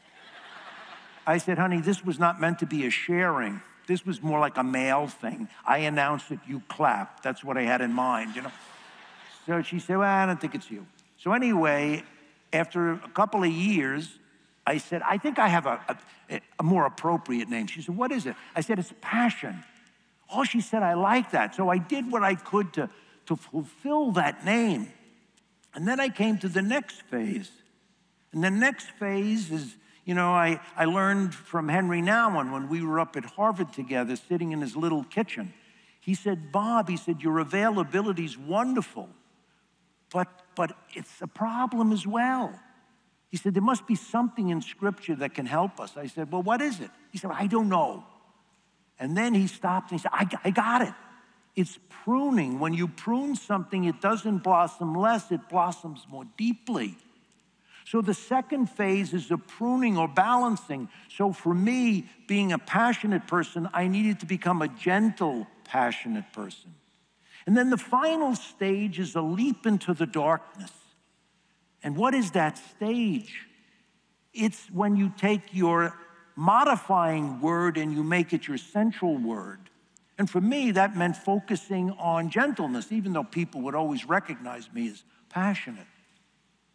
I said, honey, this was not meant to be a sharing. This was more like a male thing. I announced it, you clap. That's what I had in mind, you know? So she said, well, I don't think it's you. So anyway, after a couple of years, I said, I think I have a, a, a more appropriate name. She said, what is it? I said, it's Passion. Oh, she said, I like that. So I did what I could to, to fulfill that name. And then I came to the next phase. And the next phase is, you know, I, I learned from Henry Nouwen when we were up at Harvard together, sitting in his little kitchen. He said, Bob, he said, your availability is wonderful, but, but it's a problem as well. He said, there must be something in Scripture that can help us. I said, well, what is it? He said, I don't know. And then he stopped and he said, I, I got it. It's pruning. When you prune something, it doesn't blossom less, it blossoms more deeply. So the second phase is a pruning or balancing. So for me, being a passionate person, I needed to become a gentle, passionate person. And then the final stage is a leap into the darkness. And what is that stage? It's when you take your modifying word and you make it your central word. And for me, that meant focusing on gentleness, even though people would always recognize me as passionate.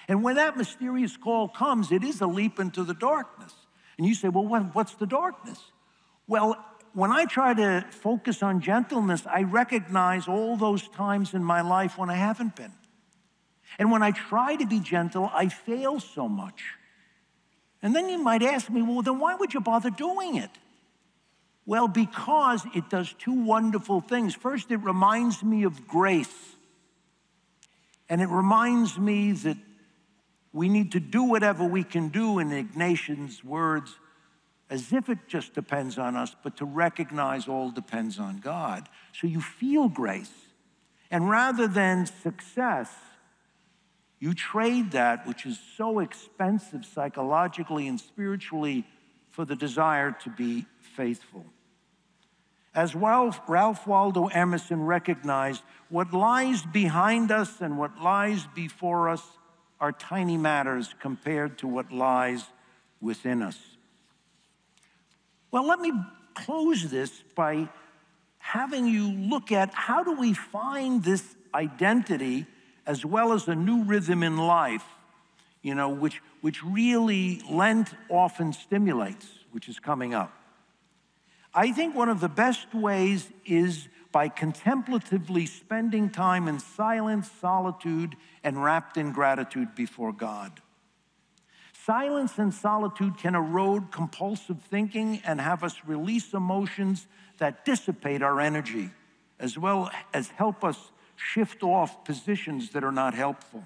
And when that mysterious call comes, it is a leap into the darkness. And you say, well, what, what's the darkness? Well, when I try to focus on gentleness, I recognize all those times in my life when I haven't been. And when I try to be gentle, I fail so much. And then you might ask me, well, then why would you bother doing it? Well, because it does two wonderful things. First, it reminds me of grace. And it reminds me that we need to do whatever we can do, in Ignatian's words, as if it just depends on us, but to recognize all depends on God. So you feel grace. And rather than success, you trade that, which is so expensive psychologically and spiritually, for the desire to be faithful. As Ralph, Ralph Waldo Emerson recognized, what lies behind us and what lies before us are tiny matters compared to what lies within us. Well, let me close this by having you look at how do we find this identity as well as a new rhythm in life, you know, which, which really Lent often stimulates, which is coming up. I think one of the best ways is by contemplatively spending time in silence, solitude, and wrapped in gratitude before God. Silence and solitude can erode compulsive thinking and have us release emotions that dissipate our energy, as well as help us shift off positions that are not helpful.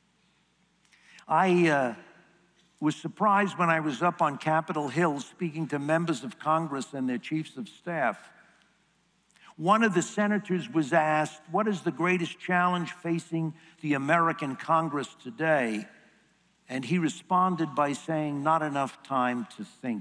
I uh, was surprised when I was up on Capitol Hill speaking to members of Congress and their chiefs of staff. One of the senators was asked, what is the greatest challenge facing the American Congress today? And he responded by saying, not enough time to think.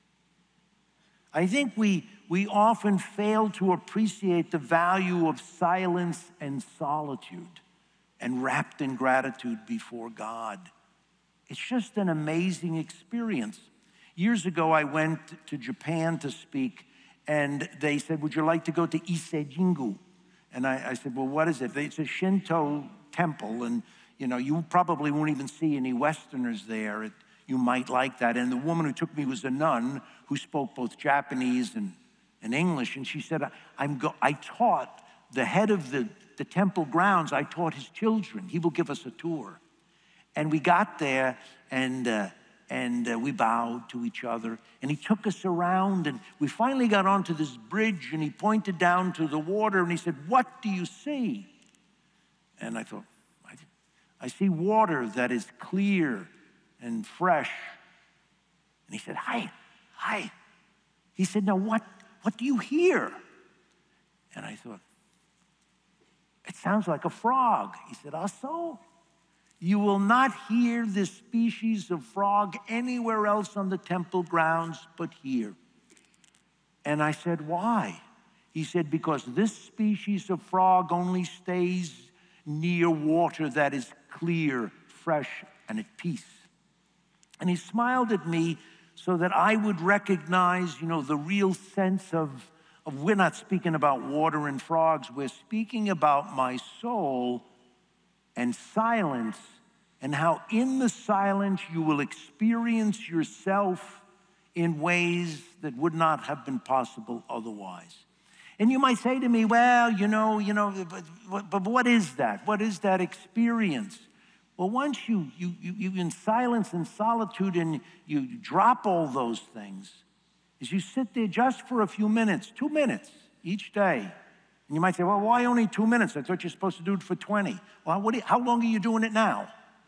I think we, we often fail to appreciate the value of silence and solitude and wrapped in gratitude before God. It's just an amazing experience. Years ago, I went to Japan to speak, and they said, would you like to go to Ise-Jingu? And I, I said, well, what is it? It's a Shinto temple, and you know, you probably won't even see any Westerners there. It, you might like that. And the woman who took me was a nun who spoke both Japanese and, and English. And she said, I'm go I taught the head of the, the temple grounds, I taught his children. He will give us a tour. And we got there, and, uh, and uh, we bowed to each other. And he took us around, and we finally got onto this bridge, and he pointed down to the water, and he said, what do you see? And I thought, I see water that is clear and fresh. And he said, hi, hi. He said, now what, what do you hear? And I thought, it sounds like a frog. He said, ah, so? You will not hear this species of frog anywhere else on the temple grounds but here. And I said, why? He said, because this species of frog only stays near water that is clear, fresh, and at peace. And he smiled at me so that I would recognize, you know, the real sense of, of we're not speaking about water and frogs, we're speaking about my soul and silence, and how in the silence you will experience yourself in ways that would not have been possible otherwise. And you might say to me, well, you know, you know, but, but what is that? What is that experience? Well, once you, you, you, you in silence and solitude and you drop all those things, is you sit there just for a few minutes, two minutes each day. And you might say, well, why only two minutes? I thought you're supposed to do it for twenty. Well, what do you, how long are you doing it now?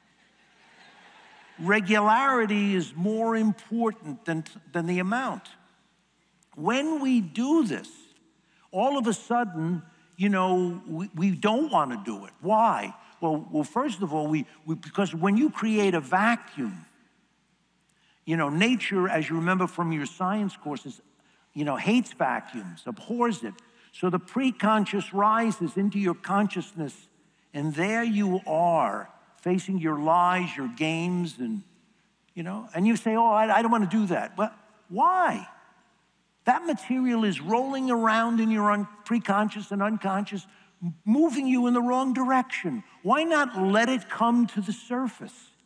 Regularity is more important than, than the amount. When we do this, all of a sudden, you know, we, we don't want to do it. Why? Well, well, first of all, we, we because when you create a vacuum, you know, nature, as you remember from your science courses, you know, hates vacuums, abhors it. So the preconscious rises into your consciousness, and there you are, facing your lies, your games, and, you know, and you say, oh, I, I don't want to do that. But why? That material is rolling around in your un- preconscious and unconscious, moving you in the wrong direction. Why not let it come to the surface?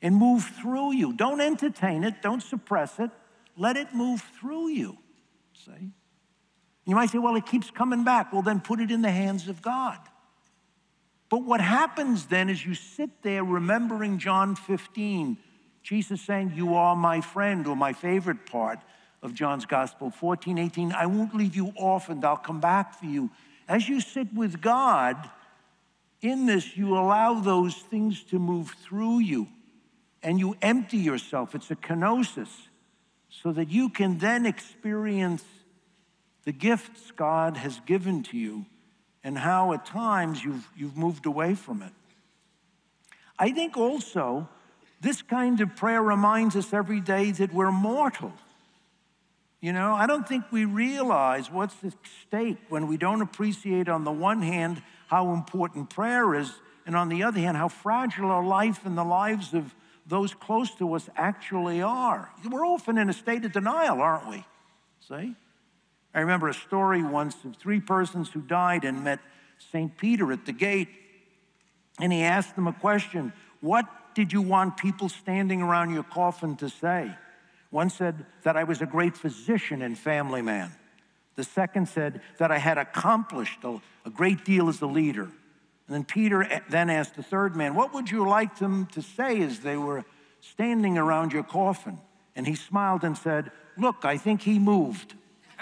and move through you. Don't entertain it. Don't suppress it. Let it move through you. See? You might say, well, it keeps coming back. Well, then put it in the hands of God. But what happens then is you sit there remembering John fifteen, Jesus saying, you are my friend, or my favorite part of John's gospel, fourteen, eighteen, I won't leave you orphaned, I'll come back for you. As you sit with God, in this, you allow those things to move through you, and you empty yourself. It's a kenosis, so that you can then experience the gifts God has given to you and how at times you've, you've moved away from it. I think also this kind of prayer reminds us every day that we're mortal. You know, I don't think we realize what's at stake when we don't appreciate, on the one hand, how important prayer is, and on the other hand, how fragile our life and the lives of those close to us actually are. We're often in a state of denial, aren't we? See? I remember a story once of three persons who died and met Saint Peter at the gate, and he asked them a question. What did you want people standing around your coffin to say? One said that I was a great physician and family man. The second said that I had accomplished a, a great deal as a leader. And then Peter then asked the third man, what would you like them to say as they were standing around your coffin? And he smiled and said, look, I think he moved.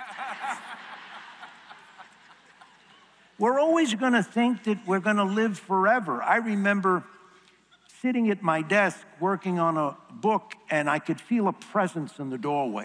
We're always going to think that we're going to live forever. I remember sitting at my desk working on a book, and I could feel a presence in the doorway.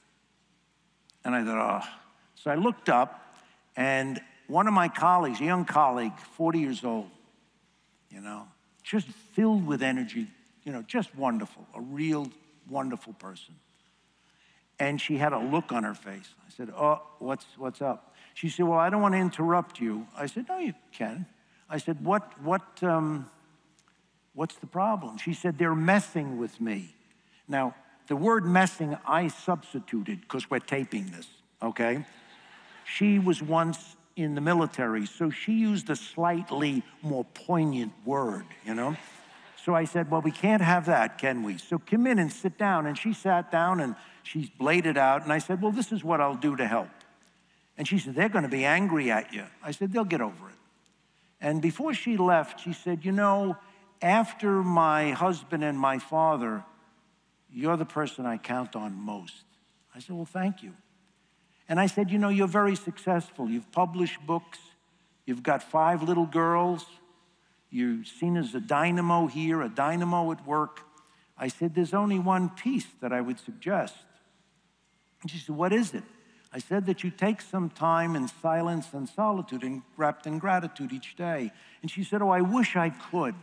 And I thought, oh. So I looked up, and one of my colleagues, a young colleague, forty years old, you know, just filled with energy, you know, just wonderful, a real wonderful person. And she had a look on her face. I said, oh, what's, what's up? She said, well, I don't want to interrupt you. I said, no, you can. I said, what, what, um, what's the problem? She said, they're messing with me. Now, the word messing I substituted because we're taping this, okay? She was once in the military, so she used a slightly more poignant word, you know? So I said, well, we can't have that, can we? So come in and sit down. And she sat down and she laid it out. And I said, well, this is what I'll do to help. And she said, they're going to be angry at you. I said, they'll get over it. And before she left, she said, you know, after my husband and my father, you're the person I count on most. I said, well, thank you. And I said, you know, you're very successful. You've published books. You've got five little girls. You're seen as a dynamo here, a dynamo at work. I said, there's only one piece that I would suggest. And she said, what is it? I said that you take some time in silence and solitude and wrapped in gratitude each day. And she said, oh, I wish I could.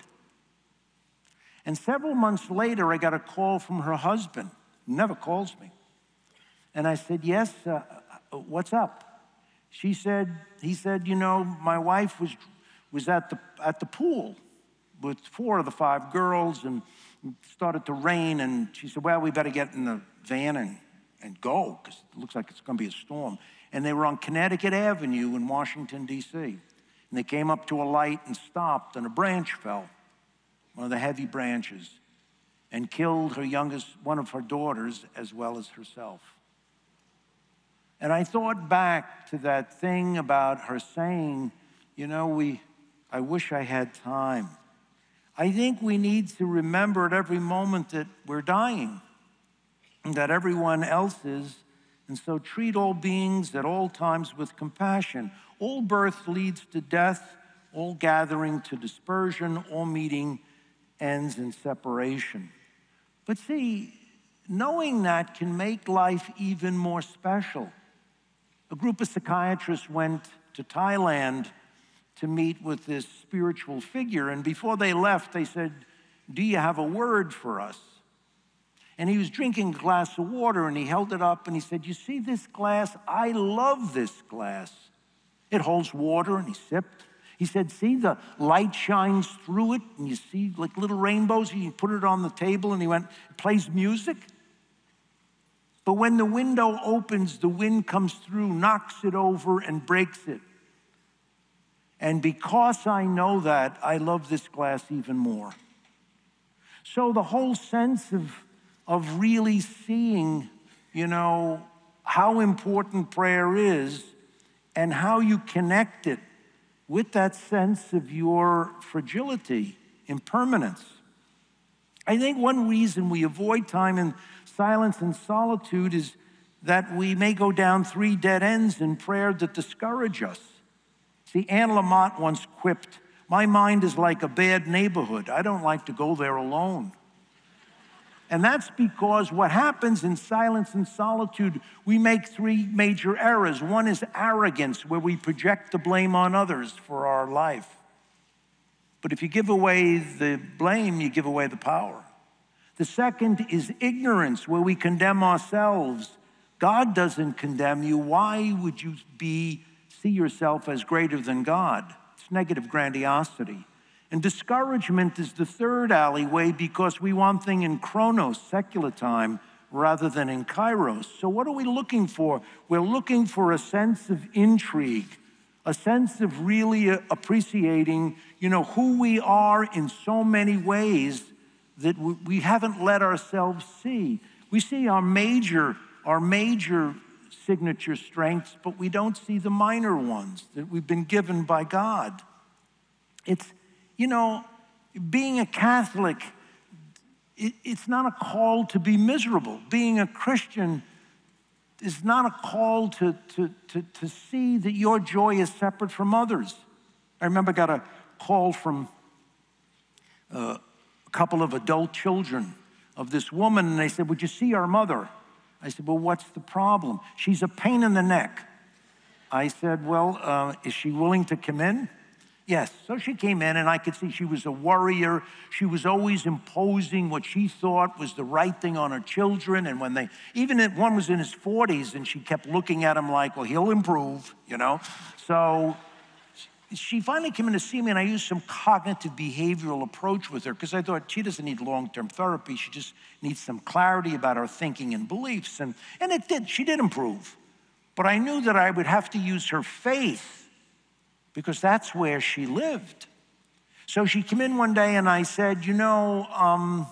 And several months later, I got a call from her husband, who never calls me. And I said, yes, uh, what's up? She said, he said, you know, my wife was, was at the, at the pool with four of the five girls, and it started to rain, and she said, well, we better get in the van and and go, because it looks like it's going to be a storm. And they were on Connecticut Avenue in Washington, D C And they came up to a light and stopped, and a branch fell, one of the heavy branches, and killed her youngest, one of her daughters, as well as herself. And I thought back to that thing about her saying, you know, we, I wish I had time. I think we need to remember at every moment that we're dying, and that everyone else is, and so treat all beings at all times with compassion. All birth leads to death, all gathering to dispersion, all meeting ends in separation. But see, knowing that can make life even more special. A group of psychiatrists went to Thailand to meet with this spiritual figure, and before they left, they said, do you have a word for us? And he was drinking a glass of water, and he held it up, and he said, you see this glass? I love this glass. It holds water, and he sipped. He said, see, the light shines through it, and you see like little rainbows. He put it on the table, and he went, it plays music. But when the window opens, the wind comes through, knocks it over, and breaks it. And because I know that, I love this glass even more. So the whole sense of, of really seeing, you know, how important prayer is and how you connect it with that sense of your fragility, impermanence. I think one reason we avoid time in silence and solitude is that we may go down three dead ends in prayer that discourage us. See, Anne Lamott once quipped, "My mind is like a bad neighborhood. I don't like to go there alone." And that's because what happens in silence and solitude, we make three major errors. One is arrogance, where we project the blame on others for our life. But if you give away the blame, you give away the power. The second is ignorance, where we condemn ourselves. God doesn't condemn you. Why would you be, see yourself as greater than God? It's negative grandiosity. And discouragement is the third alleyway because we want things in chronos, secular time, rather than in kairos. So what are we looking for? We're looking for a sense of intrigue, a sense of really appreciating, you know, who we are in so many ways that we haven't let ourselves see. We see our major, our major signature strengths, but we don't see the minor ones that we've been given by God. It's, you know, being a Catholic, it, it's not a call to be miserable. Being a Christian is not a call to, to, to, to see that your joy is separate from others. I remember I got a call from uh, a couple of adult children of this woman, and they said, "Would you see our mother?" I said, "Well, what's the problem?" "She's a pain in the neck." I said, "Well, uh, is she willing to come in?" Yes. So she came in, and I could see she was a worrier. She was always imposing what she thought was the right thing on her children. And when they, even if one was in his forties, and she kept looking at him like, well, he'll improve, you know? So she finally came in to see me, and I used some cognitive behavioral approach with her because I thought she doesn't need long-term therapy. She just needs some clarity about her thinking and beliefs. And, and it did. She did improve. But I knew that I would have to use her faith because that's where she lived. So she came in one day and I said, you know, um,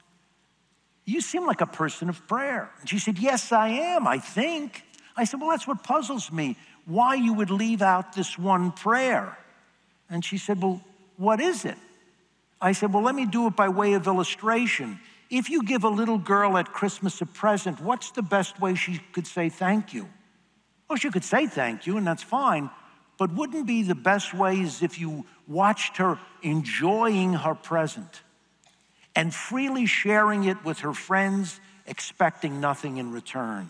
you seem like a person of prayer. And she said, yes, I am, I think. I said, well, that's what puzzles me, why you would leave out this one prayer. And she said, well, what is it? I said, well, let me do it by way of illustration. If you give a little girl at Christmas a present, what's the best way she could say thank you? Well, she could say thank you, and that's fine. But wouldn't be the best way is if you watched her enjoying her present and freely sharing it with her friends, expecting nothing in return.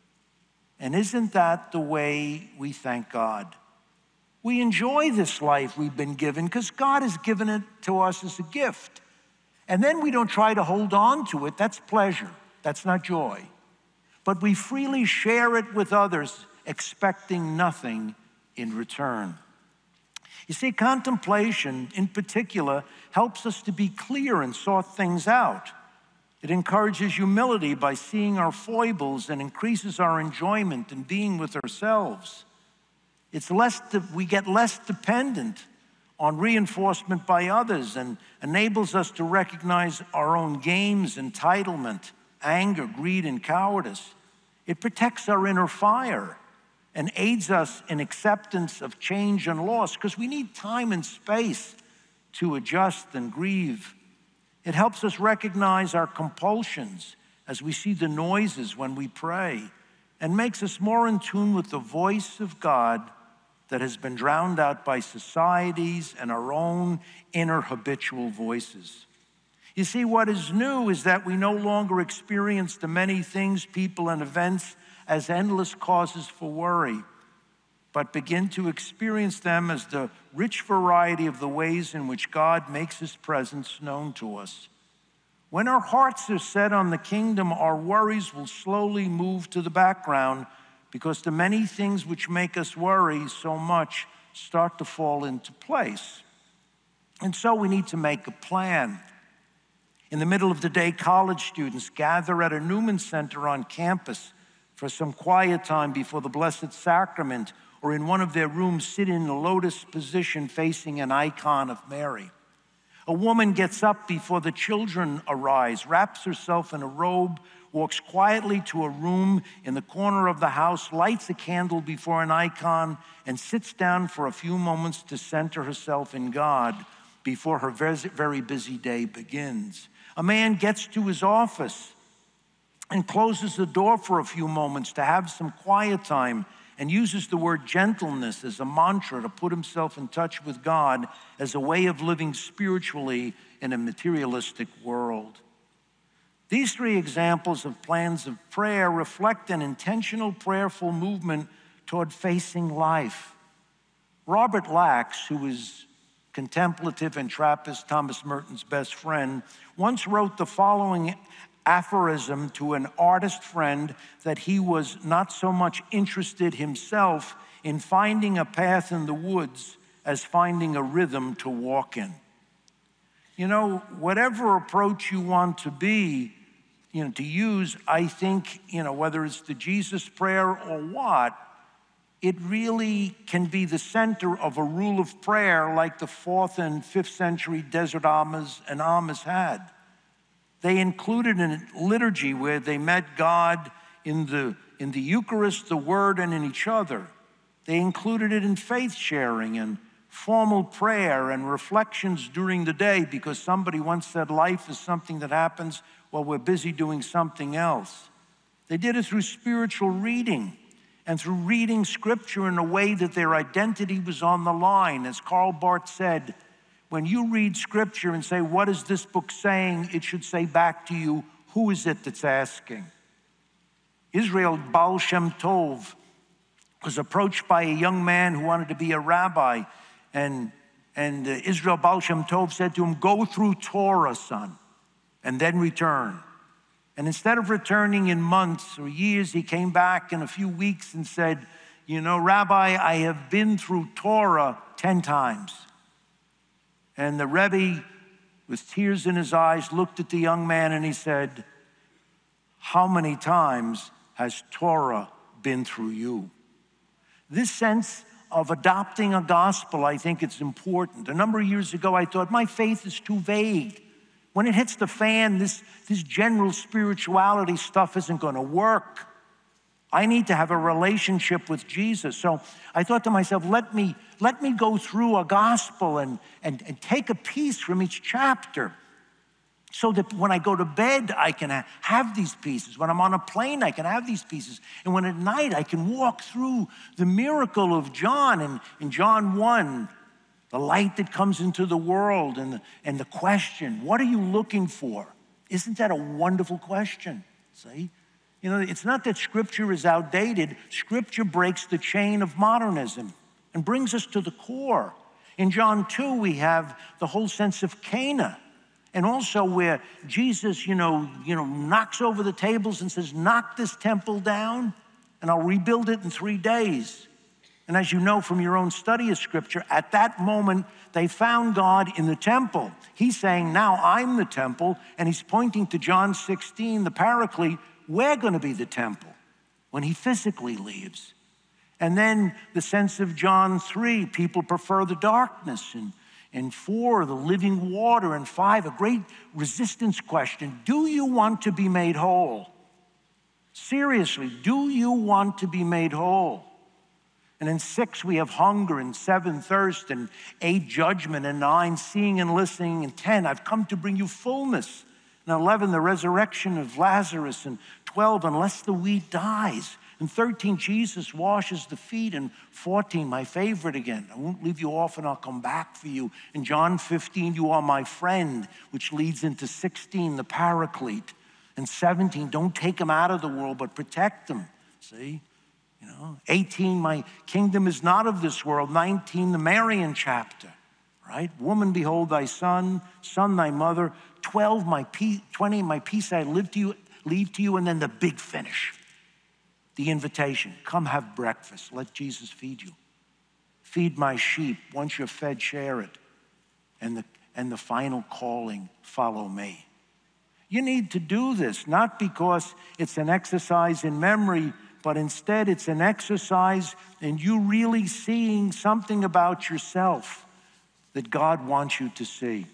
And isn't that the way we thank God? We enjoy this life we've been given because God has given it to us as a gift. And then we don't try to hold on to it. That's pleasure. That's not joy. But we freely share it with others, expecting nothing in return. You see, contemplation in particular helps us to be clear and sort things out. It encourages humility by seeing our foibles and increases our enjoyment in being with ourselves. It's less, we get less dependent on reinforcement by others and enables us to recognize our own games, entitlement, anger, greed, and cowardice. It protects our inner fire and aids us in acceptance of change and loss because we need time and space to adjust and grieve. It helps us recognize our compulsions as we see the noises when we pray and makes us more in tune with the voice of God that has been drowned out by societies and our own inner habitual voices. You see, what is new is that we no longer experience the many things, people, and events as endless causes for worry, but begin to experience them as the rich variety of the ways in which God makes his presence known to us. When our hearts are set on the kingdom, our worries will slowly move to the background because the many things which make us worry so much start to fall into place. And so we need to make a plan. In the middle of the day, college students gather at a Newman Center on campus for some quiet time before the Blessed Sacrament, or in one of their rooms sit in a lotus position facing an icon of Mary. A woman gets up before the children arise, wraps herself in a robe, walks quietly to a room in the corner of the house, lights a candle before an icon, and sits down for a few moments to center herself in God before her very busy day begins. A man gets to his office and closes the door for a few moments to have some quiet time and uses the word gentleness as a mantra to put himself in touch with God as a way of living spiritually in a materialistic world. These three examples of plans of prayer reflect an intentional prayerful movement toward facing life. Robert Lax, who was contemplative and Trappist Thomas Merton's best friend, once wrote the following aphorism to an artist friend that he was not so much interested himself in finding a path in the woods as finding a rhythm to walk in. You know, whatever approach you want to be, you know, to use, I think, you know, whether it's the Jesus prayer or what, it really can be the center of a rule of prayer like the fourth and fifth century desert Amish and Amish had. They included a liturgy where they met God in the, in the Eucharist, the Word, and in each other. They included it in faith sharing and formal prayer and reflections during the day, because somebody once said life is something that happens while we're busy doing something else. They did it through spiritual reading and through reading Scripture in a way that their identity was on the line. As Karl Barth said, when you read Scripture and say, what is this book saying? It should say back to you, who is it that's asking? Israel Baal Shem Tov was approached by a young man who wanted to be a rabbi. And, and uh, Israel Baal Shem Tov said to him, go through Torah, son, and then return. And instead of returning in months or years, he came back in a few weeks and said, you know, Rabbi, I have been through Torah ten times. And the Rebbe, with tears in his eyes, looked at the young man and he said, how many times has Torah been through you? This sense of adopting a gospel, I think it's important. A number of years ago, I thought, my faith is too vague. When it hits the fan, this, this general spirituality stuff isn't going to work. I need to have a relationship with Jesus. So I thought to myself, let me, let me go through a gospel and, and, and take a piece from each chapter so that when I go to bed, I can ha- have these pieces. When I'm on a plane, I can have these pieces. And when at night, I can walk through the miracle of John. And in John one, the light that comes into the world, and the, and the question, what are you looking for? Isn't that a wonderful question? See? You know, it's not that Scripture is outdated. Scripture breaks the chain of modernism and brings us to the core. In John two, we have the whole sense of Cana, and also where Jesus, you know, you know, knocks over the tables and says, knock this temple down, and I'll rebuild it in three days. And as you know from your own study of Scripture, at that moment, they found God in the temple. He's saying, now I'm the temple, and he's pointing to John sixteen, the Paraclete, we're going to be the temple when he physically leaves. And then the sense of John three, people prefer the darkness. And, and four, the living water. And five, a great resistance question. Do you want to be made whole? Seriously, do you want to be made whole? And in six, we have hunger. And seven, thirst. And eight, judgment. And nine, seeing and listening. And ten, I've come to bring you fullness. And eleven, the resurrection of Lazarus. And twelve, unless the wheat dies. And thirteen, Jesus washes the feet. And fourteen, my favorite again, I won't leave you off and I'll come back for you. And John fifteen, you are my friend, which leads into sixteen, the Paraclete. And seventeen, don't take him out of the world, but protect him. See? You know, eighteen, my kingdom is not of this world. nineteen, the Marian chapter, right? Woman, behold thy son, son, thy mother. twelve, my peace, twenty, my peace I live to you, leave to you. And then the big finish, the invitation. Come have breakfast. Let Jesus feed you. Feed my sheep. Once you're fed, share it. And the, and the final calling, follow me. You need to do this, not because it's an exercise in memory, but instead it's an exercise in you really seeing something about yourself that God wants you to see.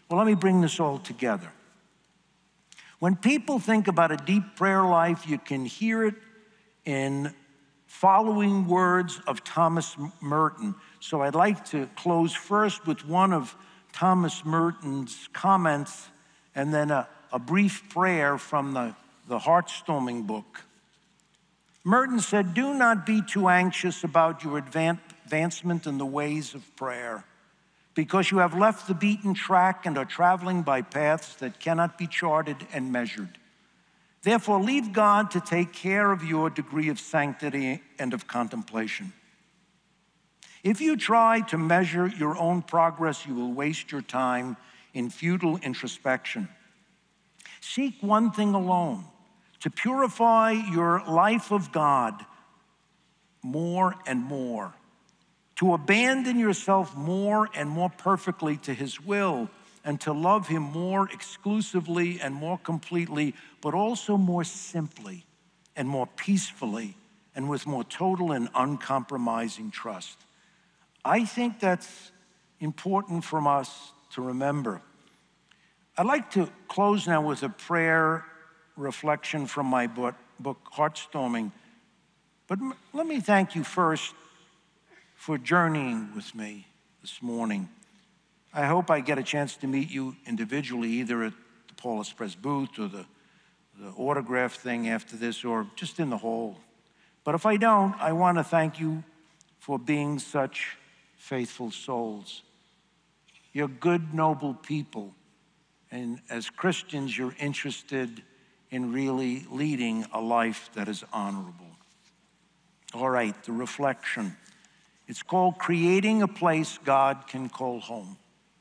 Well, let me bring this all together. When people think about a deep prayer life, you can hear it in following words of Thomas Merton. So I'd like to close first with one of Thomas Merton's comments and then a, a brief prayer from the, the Heartstorming book. Merton said, "Do not be too anxious about your advan- advancement in the ways of prayer, because you have left the beaten track and are traveling by paths that cannot be charted and measured. Therefore, leave God to take care of your degree of sanctity and of contemplation. If you try to measure your own progress, you will waste your time in futile introspection. Seek one thing alone, to purify your life of God more and more, to abandon yourself more and more perfectly to His will, and to love Him more exclusively and more completely, but also more simply and more peacefully and with more total and uncompromising trust." I think that's important for us to remember. I'd like to close now with a prayer reflection from my book, book Heartstorming. But m- let me thank you first for journeying with me this morning. I hope I get a chance to meet you individually, either at the Paulus Press booth or the, the autograph thing after this, or just in the hall. But if I don't, I want to thank you for being such faithful souls. You're good, noble people. And as Christians, you're interested in really leading a life that is honorable. All right, the reflection. It's called Creating a Place God Can Call Home.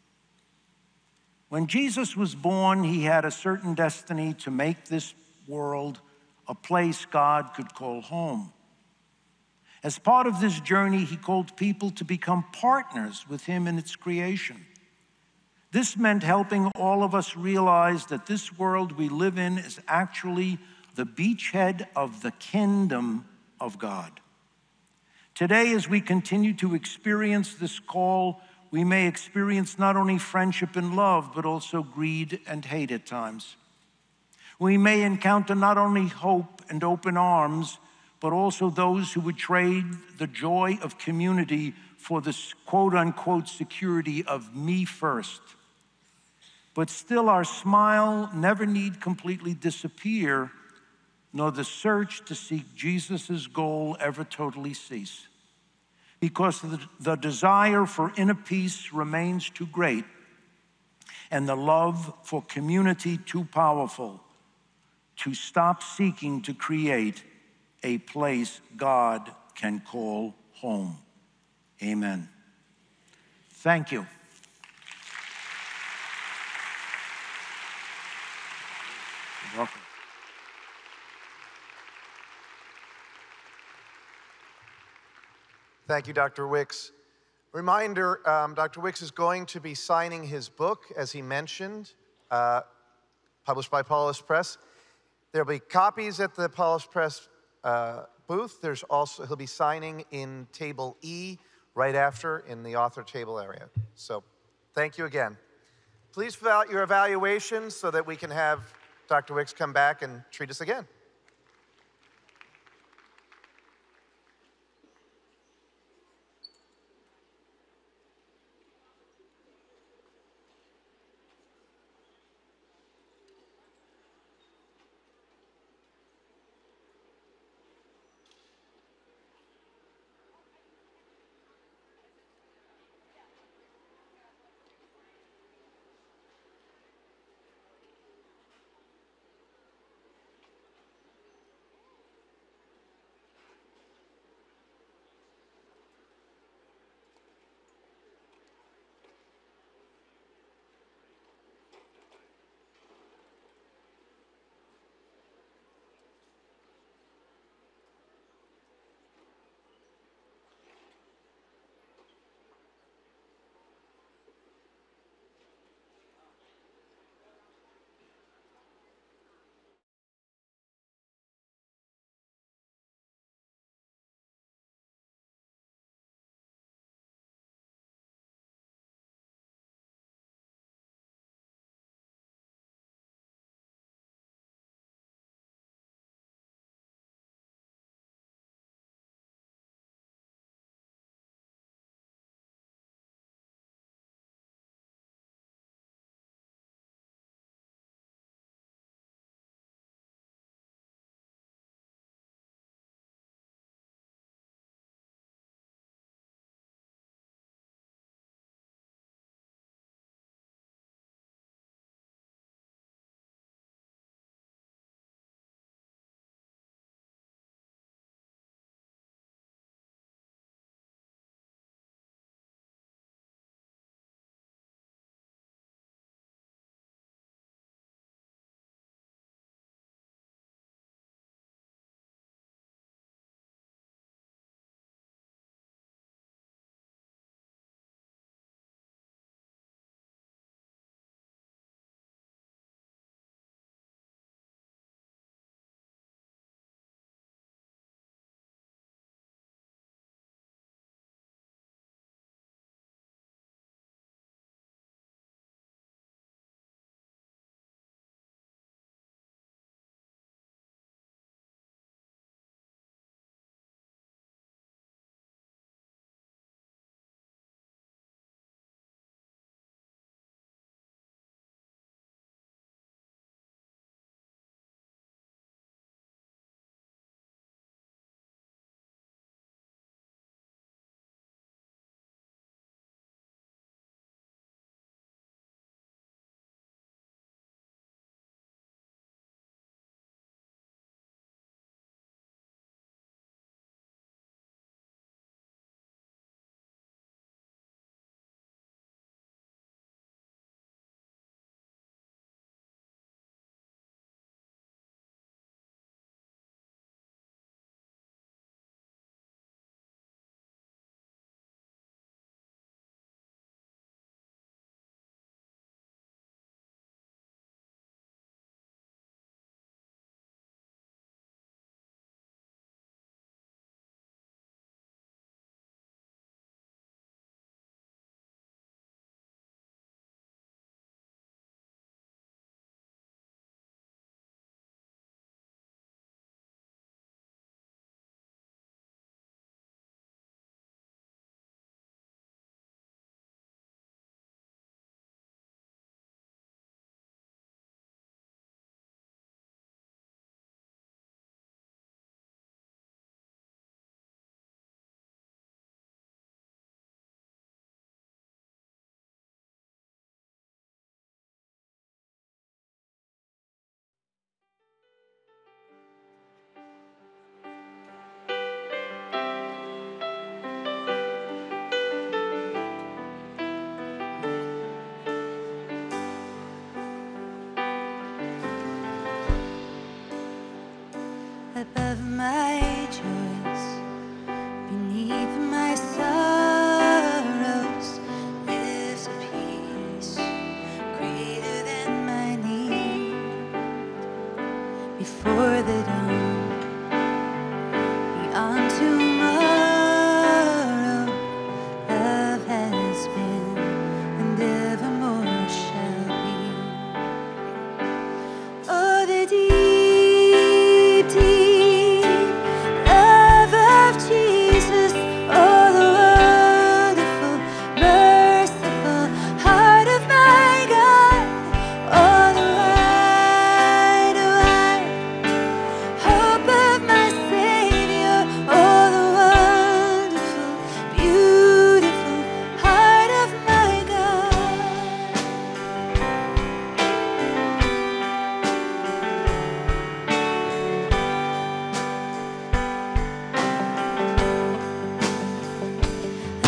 When Jesus was born, He had a certain destiny to make this world a place God could call home. As part of this journey, He called people to become partners with Him in its creation. This meant helping all of us realize that this world we live in is actually the beachhead of the kingdom of God. Today, as we continue to experience this call, we may experience not only friendship and love, but also greed and hate at times. We may encounter not only hope and open arms, but also those who would trade the joy of community for the quote-unquote security of me first. But still, our smile never need completely disappear, nor the search to seek Jesus' goal ever totally cease. Because the, the desire for inner peace remains too great, and the love for community too powerful to stop seeking to create a place God can call home. Amen. Thank you. You're welcome. Thank you, Doctor Wicks. Reminder, um, Doctor Wicks is going to be signing his book, as he mentioned, uh, published by Paulus Press. There'll be copies at the Paulus Press uh, booth. There's also, he'll be signing in table E right after in the author table area. So thank you again. Please fill out your evaluations so that we can have Doctor Wicks come back and treat us again.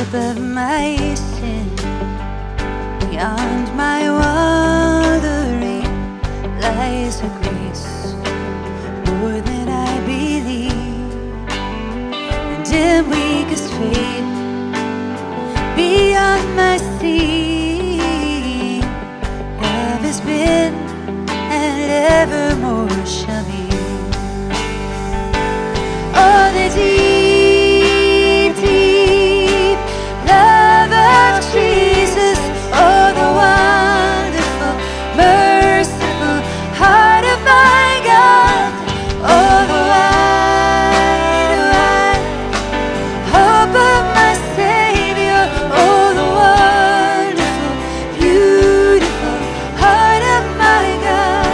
above my sin, beyond my wandering, lies a grace more than I believe. And in weakest faith, beyond my seeing, love has been and evermore shall be. Oh, the deep, deep love of Jesus. Oh, the wonderful, merciful heart of my God. Oh, the wide, wide hope of my Savior. Oh, the wonderful, beautiful heart of my God.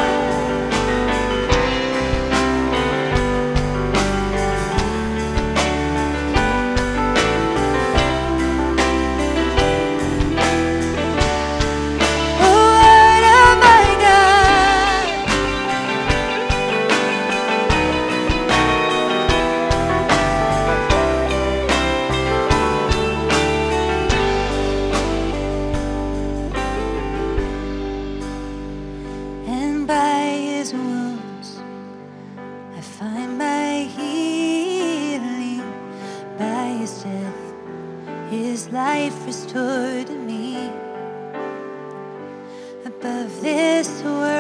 And by his wounds I find my healing. By his death, his life restored to me. Above this world